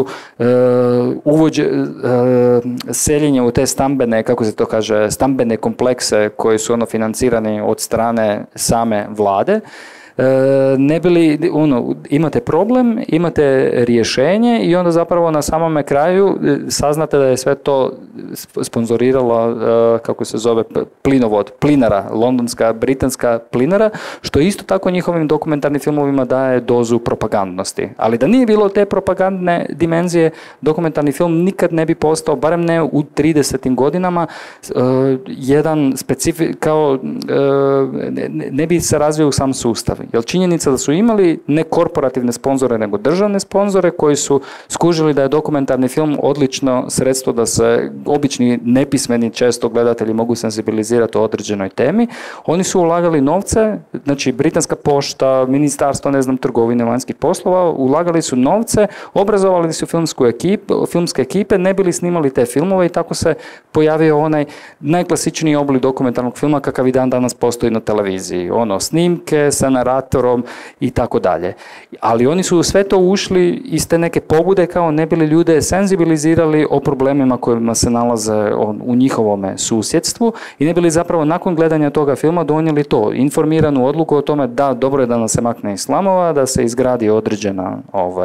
seljenje u te stambene, kako se to kaže, stambene komplekse koji su financirani od strane same vlade. Ne bili, imate problem, imate rješenje i onda zapravo na samome kraju saznate da je sve to sponzorirala, kako se zove, plinovod, plinara, londonska, britanska plinara, što isto tako njihovim dokumentarnim filmovima daje dozu propagandnosti. Ali da nije bilo te propagandne dimenzije, dokumentarni film nikad ne bi postao, barem ne u 30. godinama, jedan specifik, ne bi se razvio u sam sustav. Jer činjenica da su imali ne korporativne sponzore, nego državne sponzore koji su skužili da je dokumentarni film odlično sredstvo da se obični nepismeni često gledatelji mogu senzibilizirati o određenoj temi. Oni su ulagali novce, znači Britanska pošta, Ministarstvo, trgovine, vanjskih poslova, ulagali su novce, obrazovali su filmske ekipe, ne bili snimali te filmove i tako se pojavio onaj najklasičniji oblik dokumentarnog filma kakav i dan danas postoji na televiziji. Snimke sa naratorom i tako dalje. Ali oni su u sve to ušli iz te neke pobude kao ne bili ljude senzibilizirali o problemima kojima se nalaze u njihovome susjedstvu i ne bili zapravo nakon gledanja toga filma donijeli to, informiranu odluku o tome da dobro je da nas se makne iz slumova, da se izgradi određena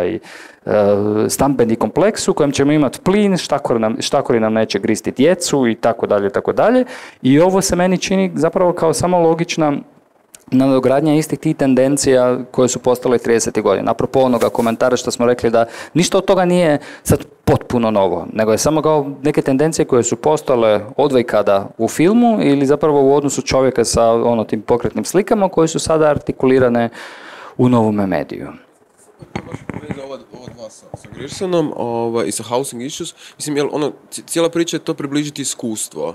stambeni kompleks u kojem ćemo imati plin, štakori nam neće gristi djecu i tako dalje, tako dalje. I ovo se meni čini zapravo kao samo logična nadogradnja istih tih tendencija koje su postale 30. godina. Apropo onoga komentara što smo rekli da ništa od toga nije sad potpuno novo, nego je samo kao neke tendencije koje su postale odvojkada u filmu ili zapravo u odnosu čovjeka sa tim pokretnim slikama koje su sada artikulirane u novome mediju. Ova dva sa Griersonom i sa Housing Issues, mislim, cijela priča je to približiti iskustvo.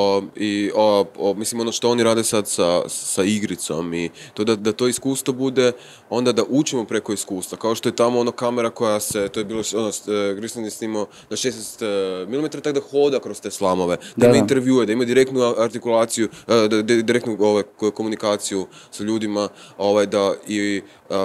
Mislim, ono što oni rade sad sa igricom i to da to iskustvo bude, onda da učimo preko iskustva, kao što je tamo kamera koja to je bilo, Grierson je snimao na 16 mm, tako da hoda kroz te slamove, da ima intervjue, da ima direktnu artikulaciju, direktnu komunikaciju sa ljudima, da i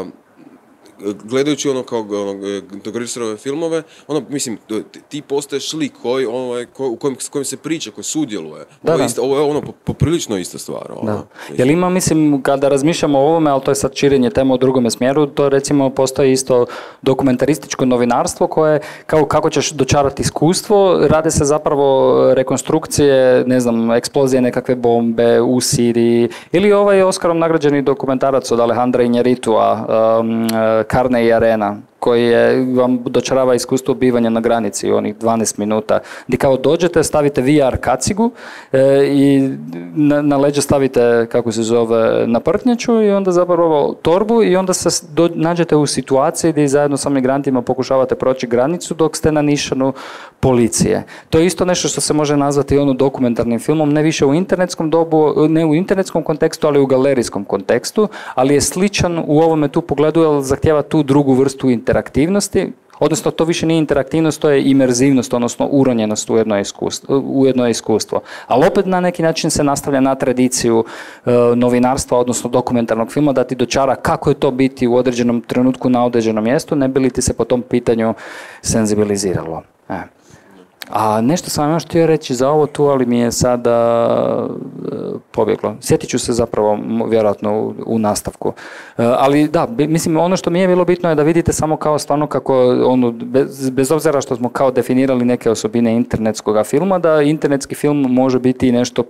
gledajući Griersonove filmove, mislim, ti postaješ lik s kojim se priča, koji sudjeluje. Ovo je poprilično ista stvar. Jer ima, mislim, kada razmišljamo o ovome, ali to je sad širenje tema u drugome smjeru, to recimo postoji isto dokumentarističko novinarstvo koje, kao kako ćeš dočarati iskustvo, rade se zapravo rekonstrukcije, eksplozije nekakve bombe u Siriji, ili ovaj Oskarom nagrađeni dokumentarac od Alejandra Iñárritua, Carne i Arena, koji vam dočarava iskustvo bivanja na granici, onih 12 minuta, gdje kao dođete, stavite VR kacigu i na leđa stavite, kako se zove, naprtnjaču i onda zapravo torbu i onda se nađete u situaciji gdje zajedno sa migrantima pokušavate proći granicu dok ste na nišanu policije. To je isto nešto što se može nazvati dokumentarnim filmom, ne više u internetskom dobu, ne u internetskom kontekstu, ali u galerijskom kontekstu, ali je sličan u ovome tu pogledu, jer zahtjeva tu drugu vrstu interaktivnosti, odnosno to više nije interaktivnost, to je imerzivnost, odnosno uronjenost u jedno iskustvo. Ali opet na neki način se nastavlja na tradiciju novinarstva, odnosno dokumentarnog filma, da ti dočara kako je to biti u određenom trenutku na određenom mjestu, ne bi li ti se po tom pitanju senzibiliziralo. A nešto sam vam još htio reći za ovo tu, ali mi je sada pobjeglo. Sjetit ću se zapravo vjerojatno u nastavku. Ali da, mislim, ono što mi je bilo bitno je da vidite samo kao stvarno kako, bez obzira što smo kao definirali neke osobine internetskog filma, da internetski film može biti nešto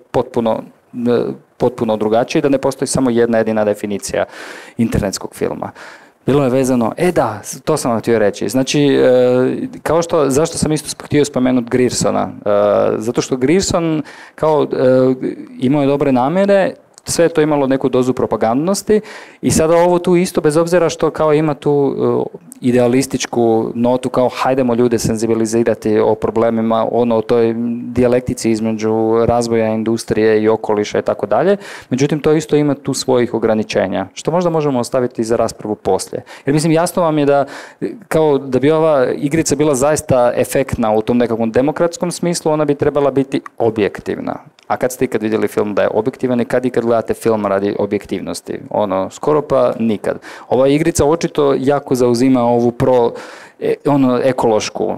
potpuno drugačije, da ne postoji samo jedna jedina definicija internetskog filma. Bilo je vezano, to sam vam htio reći. Znači, zašto sam isto htio spomenuti Griersona? Zato što Grierson imao je dobre namjere, sve je to imalo neku dozu propagandnosti i sada ovo tu isto, bez obzira što kao ima tu idealističku notu, kao hajdemo ljude senzibilizirati o problemima, o toj dijalektici između razvoja industrije i okoliša i tako dalje. Međutim, to isto ima tu svojih ograničenja, što možda možemo ostaviti za raspravu poslije. Jer mislim, jasno vam je da bi ova igrica bila zaista efektna u tom nekakvom demokratskom smislu, ona bi trebala biti objektivna. A kad ste ikad vidjeli film da je objektivan i kad gledate film radi objektivnosti? Skoro pa nikad. Ova igrica očito jako zauzima ovu ekološku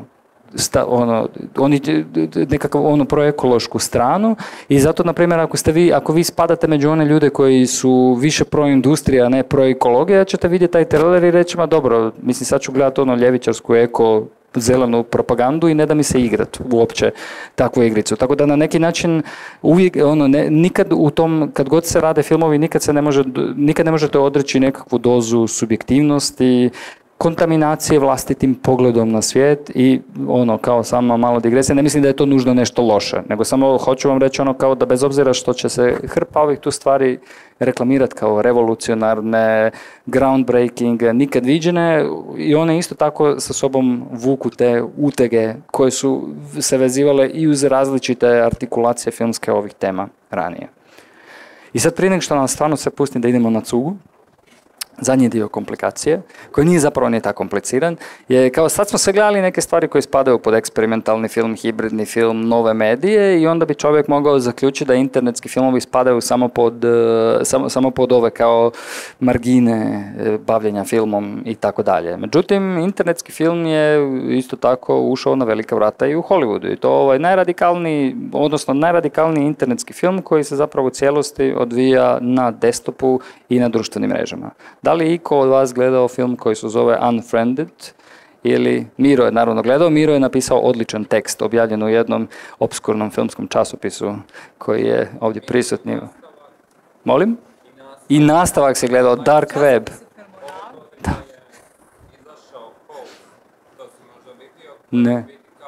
proekološku stranu i zato, na primjer, ako vi spadate među one ljude koji su više proindustrija, a ne proekologija, ćete vidjeti taj trailer i reći, dobro, mislim, sad ću gledati ljevičarsku zelenu propagandu i ne da mi se igrati uopće takvu igricu. Tako da na neki način uvijek, nikad u tom, kad god se rade filmovi, nikad ne možete odreći nekakvu dozu subjektivnosti, kontaminacije vlastitim pogledom na svijet i kao samo malo digresija. Ne mislim da je to nužno nešto loše, nego samo hoću vam reći kao da bez obzira što će se hrpa ovih tu stvari reklamirati kao revolucionarne, groundbreaking, nikad viđene i one isto tako sa sobom vuku te utege koje su se vezivale i uz različite artikulacije filmske ovih tema ranije. I sad prije nego što nam stvarno se pusti da idemo na cugu, zadnji dio komplikacije, koji nije tako kompliciran, je kao sad smo sve gledali neke stvari koje spadaju pod eksperimentalni film, hibridni film, nove medije i onda bi čovjek mogao zaključiti da internetski filmovi spadaju samo pod ove kao margine bavljenja filmom i tako dalje. Međutim, internetski film je isto tako ušao na velika vrata i u Hollywoodu i to najradikalniji internetski film koji se zapravo u cijelosti odvija na desktopu i na društvenim mrežama. Da li iko od vas gledao film koji se zove Unfriended? Ili Miro je naravno gledao. Miro je napisao odličan tekst objavljen u jednom obskurnom filmskom časopisu koji je ovdje prisutni. Molim? I nastavak se gledao Dark Web. Da. Ne.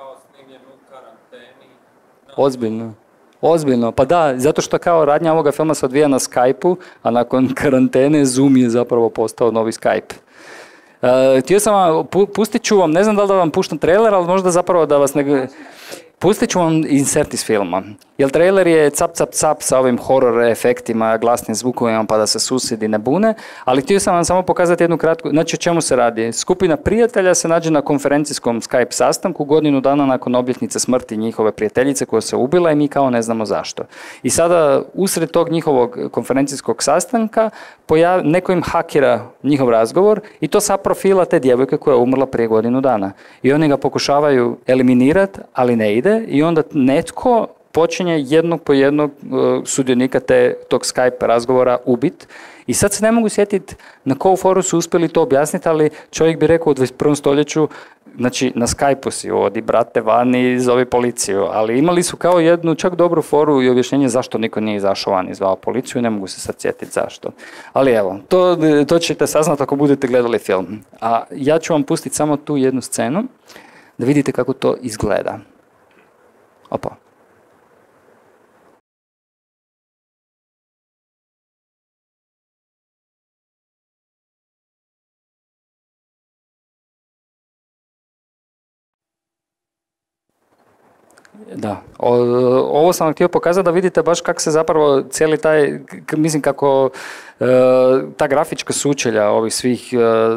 Ozbiljno, pa da, zato što kao radnja ovoga filma se odvija na Skype-u, a nakon karantene Zoom je zapravo postao novi Skype. Htio sam vam, pustit ću vam, ne znam da li da vam puštam trailer, ali možda zapravo da vas ne... Pustit ću vam insert iz filma, jer trailer je cap sa ovim horror efektima, glasnim zvukovima pa da se susjedi ne bune, ali htio sam vam samo pokazati jednu kratku, znači o čemu se radi. Skupina prijatelja se nađe na konferencijskom Skype sastanku godinu dana nakon obljetnice smrti njihove prijateljice koja se ubila i mi kao ne znamo zašto. I sada usred tog njihovog konferencijskog sastanka neko im hakira njihov razgovor i to sa profila te djevojke koja je umrla prije godinu dana. I oni ga pokušavaju eliminirati, ali ne ide i onda netko počinje jednog po jednog sudionika tog Skype razgovora ubit. I sad se ne mogu sjetiti na koju foru su uspjeli to objasniti, ali čovjek bi rekao u 21. stoljeću, znači na Skype-u si odi, brate, vani, zovi policiju, ali imali su kao jednu čak dobru foru i objašnjenje zašto niko nije izašao van i zvao policiju, ne mogu se sad sjetiti zašto. Ali evo, to ćete saznati ako budete gledali film. A ja ću vam pustiti samo tu jednu scenu da vidite kako to izgleda. Opa. Da, ovo sam vam htio pokazati da vidite baš kako se zapravo cijeli taj, mislim kako ta grafička sučelja ovih svih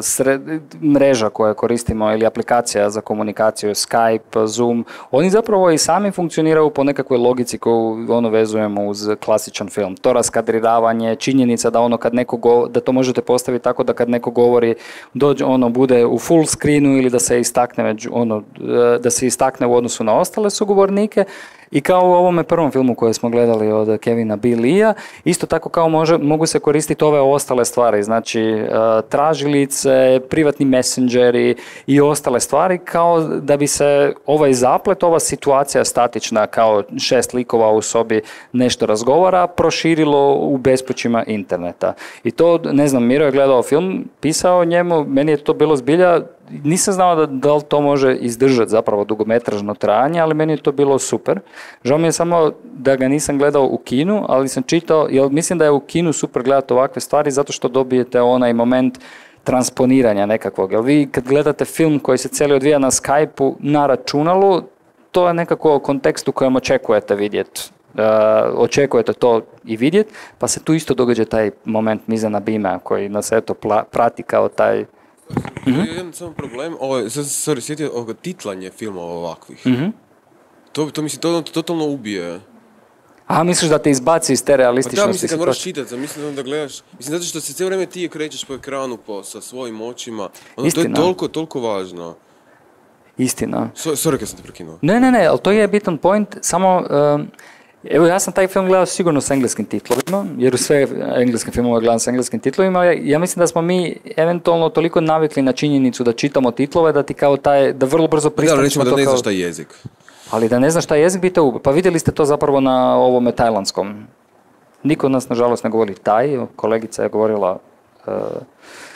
mreža koje koristimo ili aplikacija za komunikaciju, Skype, Zoom, oni zapravo i sami funkcioniraju po nekakvoj logici koju vezujemo uz klasičan film. To raskadriravanje, činjenica da kad da to možete postaviti tako da kad neko govori bude u full screenu ili da se istakne da se istakne u odnosu na ostale sugovornike. I kao u ovome prvom filmu koje smo gledali od Kevina B. Lee-a, isto tako kao mogu se koristiti ove ostale stvari, znači tražilice, privatni messengeri i ostale stvari, kao da bi se ovaj zaplet, ova situacija statična kao 6 likova u sobi nešto razgovara, proširilo u bespućima interneta. I to, ne znam, Miro je gledao film, pisao o njemu, meni je to bilo zbilja, nisam znao da li to može izdržati zapravo dugometražno trajanje, ali meni je to bilo super. Žao mi je samo da ga nisam gledao u kinu, ali sam čitao, jer mislim da je u kinu super gledati ovakve stvari zato što dobijete onaj moment transponiranja nekakvog. Jer vi kad gledate film koji se cijeli odvija na Skype-u na računalu, to je nekako kontekst u kojem očekujete vidjeti. Očekujete to i vidjeti, pa se tu isto događa taj moment mizana bima koji nas eto prati kao taj... Jedan samo problem, sjetio ovoga titlanje filmova ovakvih. To mislim, to totalno ubije. A misliš da te izbaci iz te realističnosti? Pa da, mislim, kad moraš čitati, mislim da gledaš, mislim, zato što se cijelo vrijeme ti krećeš po ekranu sa svojim očima, to je toliko važno. Istina. Sorry kad sam te prekinuo. Ne, ali to je bitan point, samo... Evo, ja sam taj film gledao sigurno s engleskim titlovima, jer u sve engleske filmove gledam s engleskim titlovima. Ja mislim da smo mi eventualno toliko navikli na činjenicu da čitamo titlove, da ti kao da vrlo brzo pristanemo. Da, recimo da ne znaš šta je jezik. Ali da ne znaš šta je jezik, bi te ubio. Pa vidjeli ste to zapravo na ovome tajlandskom. Niko od nas, nažalost, ne govori taj. Kolegica je govorila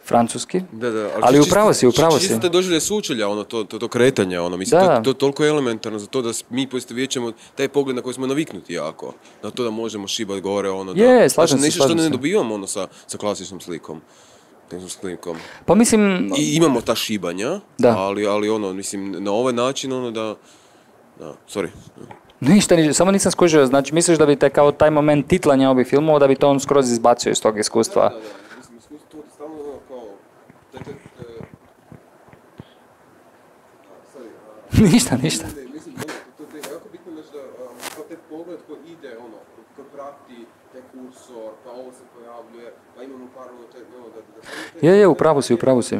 francuski. Da, ali upravo si. Čisto te doživlje sučelja, to kretanja, mislim, to je toliko elementarno za to da mi poistovjećujemo taj pogled na koji smo naviknuti jako. Na to da možemo šibati gore, slažem se. Nešto što ne dobivamo, sa klasičnom slikom. Pa mislim... I imamo ta šibanja, ali mislim, na ovaj način, sorry. Ništa, samo nisam skužio, znači misliš da bi te kao taj moment titlanja ovih filmova, da bi to on skroz izbacio iz tog iskustva? Da. Mislim, iskustvo je stalno kao... Ništa. Mislim, to je jako bitno da kao taj pogled koji ide, koji prati taj kursor, pa ovo se pojavljuje, pa imamo paralelno Je, upravo si. Znači,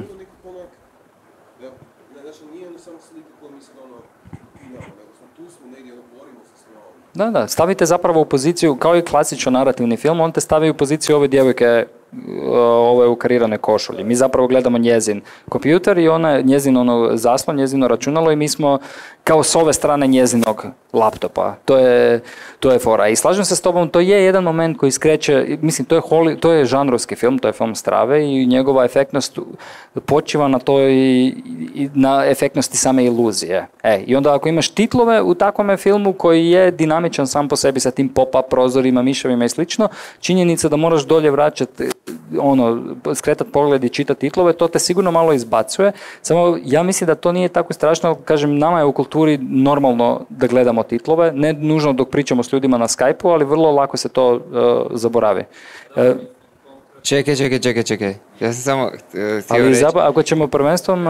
nije samo slika koju mi sad imamo, nego tu smo negdje, borimo se s njom. Da, stavite zapravo u poziciju, kao i klasično narativni film, on te stavi u poziciju ove djevojke ove ukarirane košulje. Mi zapravo gledamo njezin kompjuter i njezin zaslon, njezino računalo i mi smo kao s ove strane njezinog laptopa. To je fora. I slažem se s tobom, to je jedan moment koji skreće, mislim, to je žanrovski film, to je film strave i njegova efektnost počiva na toj i na efektnosti same iluzije. I onda ako imaš titlove u takvome filmu koji je dinamičan sam po sebi sa tim pop-up prozorima, miševima i slično, činjenica da moraš dolje vraćati skretati pogled i čitati titlove, to te sigurno malo izbacuje. Samo ja mislim da to nije tako strašno, kažem, nama je u kulturi normalno da gledamo titlove, ne nužno dok pričamo s ljudima na Skype-u, ali vrlo lako se to zaboravi. Čekaj. Ja sam samo htio reći. Ali ako ćemo prvenstvom...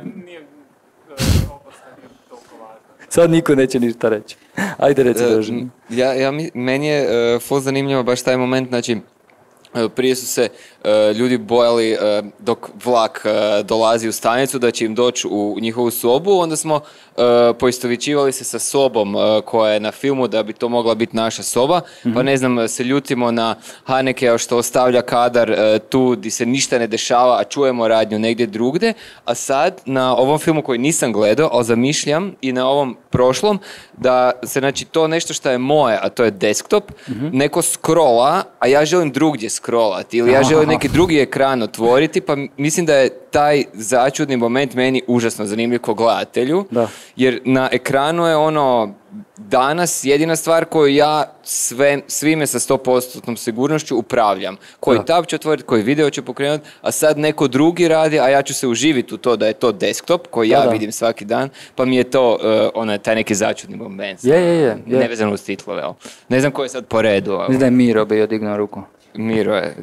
Sad niko neće ništa reći. Ajde reci Dražen. Meni je full zanimljivo baš taj moment, znači prije su se ljudi bojali dok vlak dolazi u stanicu da će im doći u njihovu sobu, onda smo poistovjećivali se sa sobom koja je na filmu da bi to mogla biti naša soba, pa ne znam, se ljutimo na Hanekea što ostavlja kadar tu gdje se ništa ne dešava, a čujemo radnju negdje drugdje, a sad na ovom filmu koji nisam gledao, ali zamišljam i na ovom prošlom, da se znači to nešto što je moje, a to je desktop, neko scrolla, a ja želim drugdje scrollati ili ja želim neki drugi ekran otvoriti, pa mislim da je taj začudni moment meni užasno zanimljiv kao gledatelju, jer na ekranu je danas jedina stvar koju ja svime sa 100% sigurnošću upravljam. Koji tab ću otvoriti, koji video ću pokrenuti, a sad neko drugi radi, a ja ću se uživiti u to da je to desktop koji ja vidim svaki dan, pa mi je to taj neki začudni moment. Je. Nevezano uz titlove. Ne znam ko je sad po redu. Mislim da je Miro bio dignuo ruku. Miro je...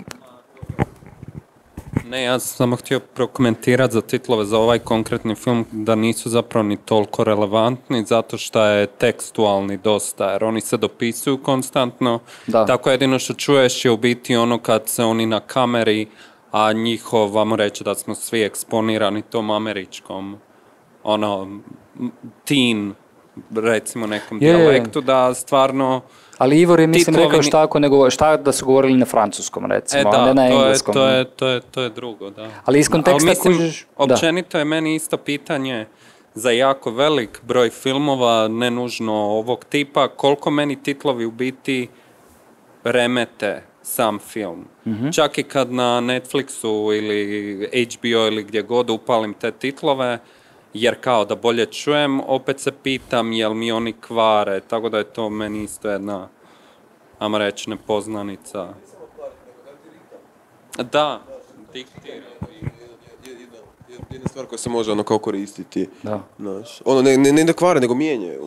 Ne, ja sam samo htio prokomentirati za titlove za ovaj konkretni film da nisu zapravo ni toliko relevantni zato što je tekstualni dosta, jer oni se dopisuju konstantno. Tako jedino što čuješ je u biti kad se oni na kameri, a njihov, vamo reći da smo svi eksponirani tom američkom teen, recimo nekom dijalektu, da stvarno... Ali Ivor je, mislim, rekao šta da su govorili na francuskom, recimo, a ne na engleskom. To je drugo, da. Ali iz konteksta kužiš... Općenito je meni isto pitanje za jako velik broj filmova, ne nužno ovog tipa, koliko meni titlovi u biti remete sam film. Čak i kad na Netflixu ili HBO ili gdje god upalim te titlove, jer kao da bolje čujem, opet se pitam jel mi oni kvare, tako da je to meni isto jedna, ajmo reći, nepoznanica. Da, diktira. Jedna stvar koja se može kao koristiti. Ne da kvare, nego mijenjaju.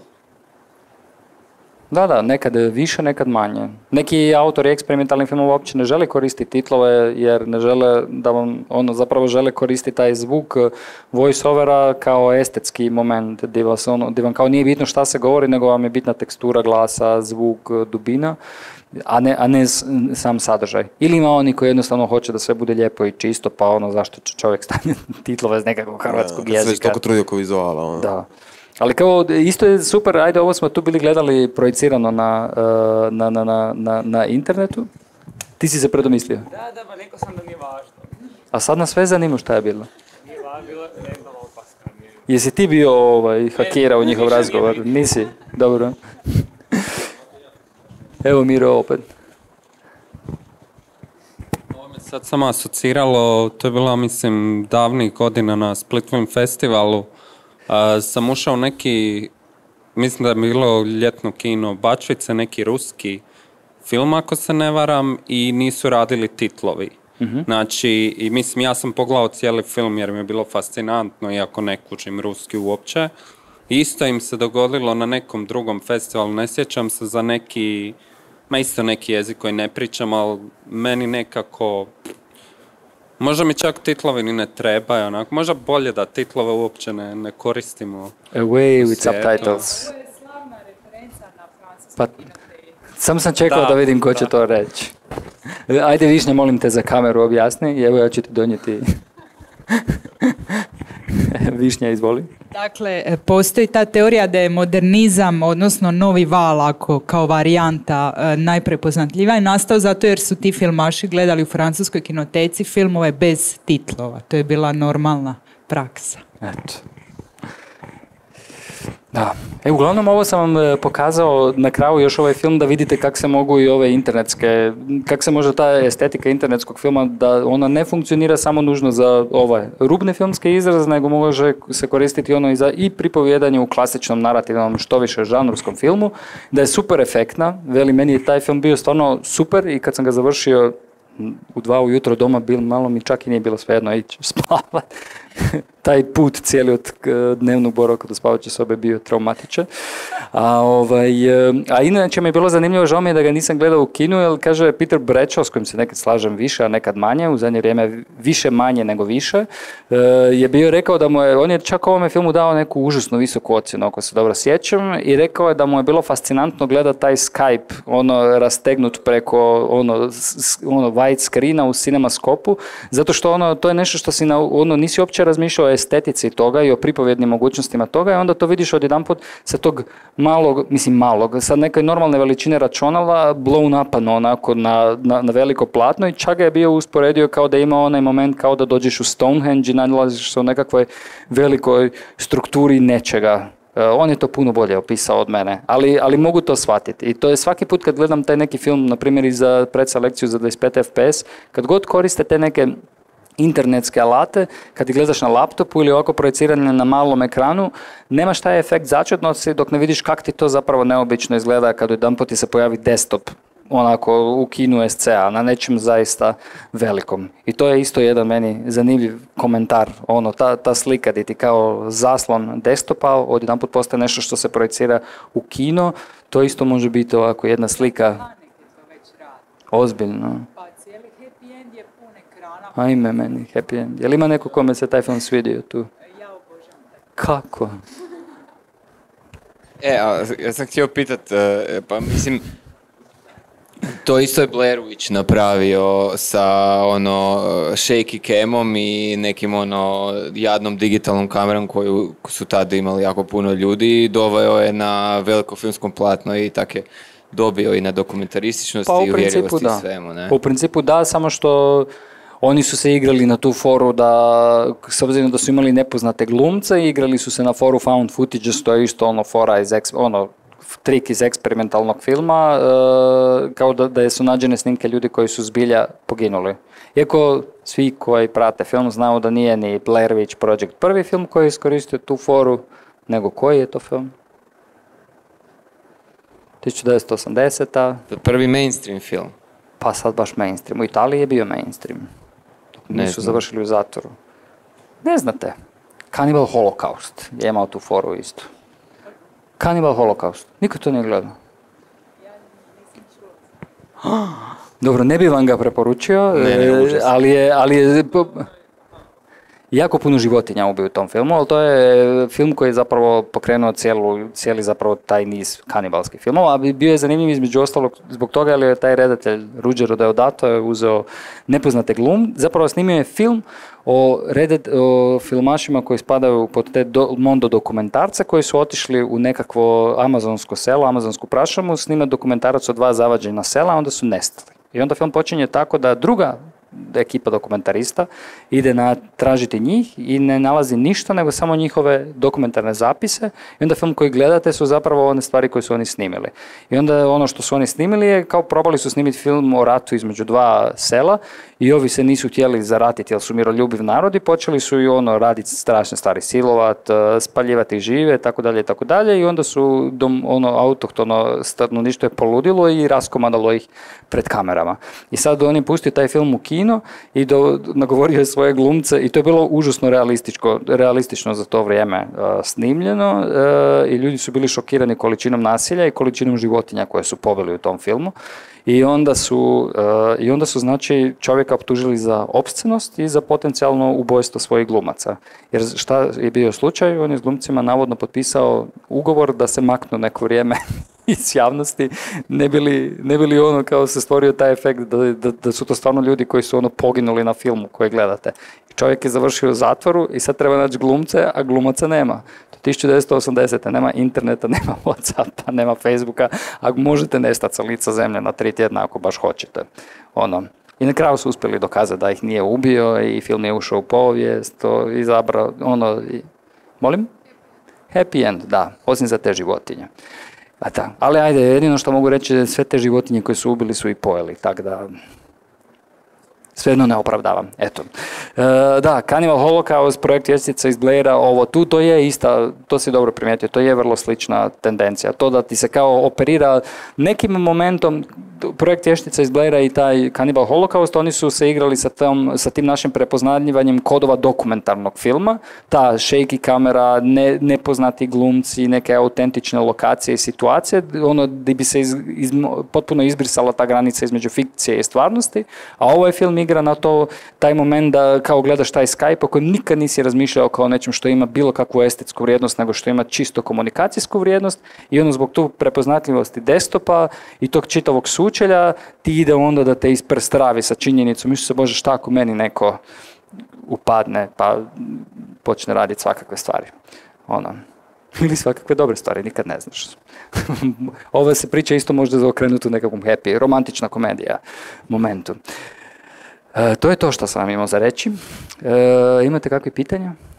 Da, nekad više, nekad manje. Neki autori eksperimentalnih filmova uopće ne žele koristiti titlove jer ne žele da vam, zapravo žele koristiti taj zvuk voice-overa kao estetski moment gdje vam kao nije bitno šta se govori, nego vam je bitna tekstura glasa, zvuk, dubina, a ne sam sadržaj. Ili ima oni koji jednostavno hoće da sve bude lijepo i čisto, pa zašto će čovjek staviti titlove iz nekakvog hrvatskog jezika. Sve toliko trudi oko vizuala. Da. Ali kao, isto je super, ajde, ovo smo tu bili gledali projicirano na internetu. Ti si se predomislio. Da, pa rekao sam da nije važno. A sad nas sve zanima šta je bilo. Nije bilo jedna opaska. Jesi ti bio hakirao u njihov razgovor? Nisi? Dobro. Evo Miro opet. Sad sam asociralo, to je bila, mislim, davnih godina na Split Film Festivalu. Sam ušao neki, mislim da je bilo ljetno kino Bačvice, neki ruski film, ako se ne varam, i nisu radili titlovi. Znači, i mislim, ja sam pogledao cijeli film jer mi je bilo fascinantno, iako ne kužim ruski uopće. Isto im se dogodilo na nekom drugom festivalu, ne sjećam se za neki, isto neki jezik koji ne pričam, ali meni nekako, možda mi čak titlovi ni ne trebaju, onako, možda bolje da titlove uopće ne koristimo. Away with subtitles. Ovo je slavna referenca na francuski. Pa, sam čekao da vidim ko će to reći. Ajde Višnja, molim te za kameru objasni, evo ja ću ti donijeti. Višnja, izvoli. Dakle, postoji ta teorija da je modernizam, odnosno novi val, ako kao varijanta najprepoznatljivija, nastao zato jer su ti filmaši gledali u francuskoj kinoteci filmove bez titlova. To je bila normalna praksa. Eto. Da. Uglavnom ovo sam vam pokazao na kraju još ovaj film da vidite kako se mogu i ove internetske, kako se može ta estetika internetskog filma, da ona ne funkcionira samo nužno za ovaj rubne filmske izraz, nego može se koristiti ono i za i pripovijedanje u klasičnom narativnom što više žanrovskom filmu, da je super efektna. Veli, meni je taj film bio stvarno super i kad sam ga završio u 2 ujutro doma, malo mi čak i nije bilo svejedno ići spavati. Taj put cijeli od dnevnog boravka do spavaće sobe bio traumatičan. A inače mi je bilo zanimljivo, žao mi je da ga nisam gledao u kinu, jer kaže Peter Bradshaw, s kojim se nekad slažem više, a nekad manje, u zadnje vrijeme više manje nego više, je bio rekao da mu je, on je čak ovome filmu dao neku užasno visoku ocjenu, ako se dobro sjećam, i rekao je da mu je bilo fascinantno gledati taj Skype, rastegnut preko white screena u cinemaskopu, zato što to je nešto što si nisi uopće razmišljao o estetici toga i o pripovjednim mogućnostima toga i onda to vidiš odjedanput sa tog malog, sa neke normalne veličine računala blown up onako na veliko platno i čak ga je bio usporedio kao da ima onaj moment kao da dođeš u Stonehenge i nalaziš se u nekakvoj velikoj strukturi nečega. On je to puno bolje opisao od mene, ali mogu to shvatiti. I to je svaki put kad gledam taj neki film, na primjer i za predselekciju za 25 fps, kad god koriste te neke internetske alate, kad ih gledaš na laptopu ili ovako projecirane na malom ekranu, nemaš taj efekt začetnosti dok ne vidiš kako ti to zapravo neobično izgleda kad jedanput ti se pojavi desktop onako u kinu SCA, na nečem zaista velikom. I to je isto jedan meni zanimljiv komentar. Ta slika gdje ti kao zaslon desktopa odjedanput postaje nešto što se projecira u kino, to isto može biti ovako jedna slika. Ozbiljno. Ajme meni, happy end. Je li ima neko kome se taj film svidio tu? Ja obožavam. Kako? Ja sam htio pitat, pa mislim, to isto je Blair Witch napravio sa shaky camom i nekim jadnom digitalnom kamerom koju su tada imali jako puno ljudi i doveo je na veliko filmskom platno i tako je dobio i na dokumentarističnosti i uvjerljivosti i svemu, ne? U principu da, samo što oni su se igrali na tu foru da, s obzirom da su imali nepoznate glumce, igrali su se na foru found footage, to je isto fora iz trik iz eksperimentalnog filma, kao da su nađene snimke ljudi koji su zbilja poginuli. Iako svi koji prate film znaju da nije ni Blair Witch Project prvi film koji je iskoristio tu foru, nego koji je to film? 1980. Prvi mainstream film. Pa sad baš mainstream. U Italiji je bio mainstream. Nisu završili u zatvoru. Ne znate. Cannibal Holocaust je imao tu foru isto. Cannibal Holocaust. Niko to nije gledao. Dobro, ne bi vam ga preporučio, ali je jako puno životinja ubiju u tom filmu, ali to je film koji je zapravo pokrenuo cijeli zapravo taj niz kanibalskih filmova, a bio je zanimljiv između ostalog zbog toga jer je taj redatelj Ruggero Deodato je uzeo nepoznate zapravo snimio je film o filmašima koji spadaju pod te mondo dokumentarce koji su otišli u nekakvo amazonsko selo, amazonsku prašumu, snimati dokumentarac o 2 zavađena sela, onda su nestali. I onda film počinje tako da druga ekipa dokumentarista ide tražiti njih i ne nalazi ništa nego samo njihove dokumentarne zapise i onda film koji gledate su zapravo one stvari koje su oni snimili. I onda ono što su oni snimili je kao probali su snimiti film o ratu između dva sela i ovi se nisu htjeli zaratiti jer su miroljubiv narod i počeli su i raditi strašne stvari, silovat, spaljivati žive, tako dalje i onda su autohtono stanovništvo je poludilo i raskomadalo ih pred kamerama. I sad oni pustio taj film u kino i nagovorio je svoje glumce i to je bilo užasno realistično za to vrijeme snimljeno i ljudi su bili šokirani količinom nasilja i količinom životinja koje su pobili u tom filmu. I onda su znači čovjeka optužili za opscenost i za potencijalno ubojstvo svojih glumaca. Jer šta je bio slučaj? On je s glumcima navodno potpisao ugovor da se maknu neko vrijeme iz javnosti, ne bi li ono kao se stvorio taj efekt da su to stvarno ljudi koji su poginuli na filmu koje gledate. Čovjek je završio u zatvoru i sad treba naći glumce, a glumaca nema. To 1980. Nema interneta, nema Whatsappa, nema Facebooka, a možete nestati sa lica zemlje na 3 tjedna ako baš hoćete. I na kraju su uspjeli dokazati da ih nije ubio i film je ušao u povijest, izabrao, molim? Happy end, da, osim za te životinje. Ali ajde, jedino što mogu reći je sve te životinje koje su ubili su i pojeli, tako da svejedno ne opravdavam. Eto. Da, Cannibal Holocaust, projekt Vještica iz Blaira, to je ista, to si dobro primijetio, to je vrlo slična tendencija. To da ti se kao operira nekim momentom, projekt Vještica iz Blaira i taj Cannibal Holocaust, oni su se igrali sa tim našim prepoznavanjem kodova dokumentarnog filma, ta shaky kamera, nepoznati glumci, neke autentične lokacije i situacije, gdje bi se potpuno izbrisala ta granica između fikcije i stvarnosti, a ovaj film igra na to, taj moment da kao gledaš taj Skype o kojem nikad nisi razmišljao kao nečem što ima bilo kakvu estetsku vrijednost, nego što ima čisto komunikacijsku vrijednost i zbog tu prepoznatljivosti desktopa i tog čitavog sučelja ti ide onda da te isprstravi sa činjenicom, misliš se, bože, šta ako meni neko upadne pa počne raditi svakakve stvari. Ili svakakve dobre stvari, nikad ne znaš. Ova se priča isto možda zaokrenuti u nekakvom happy, romantična komedija momentu. To je to što sam vam imao za reći. Imate kakve pitanja?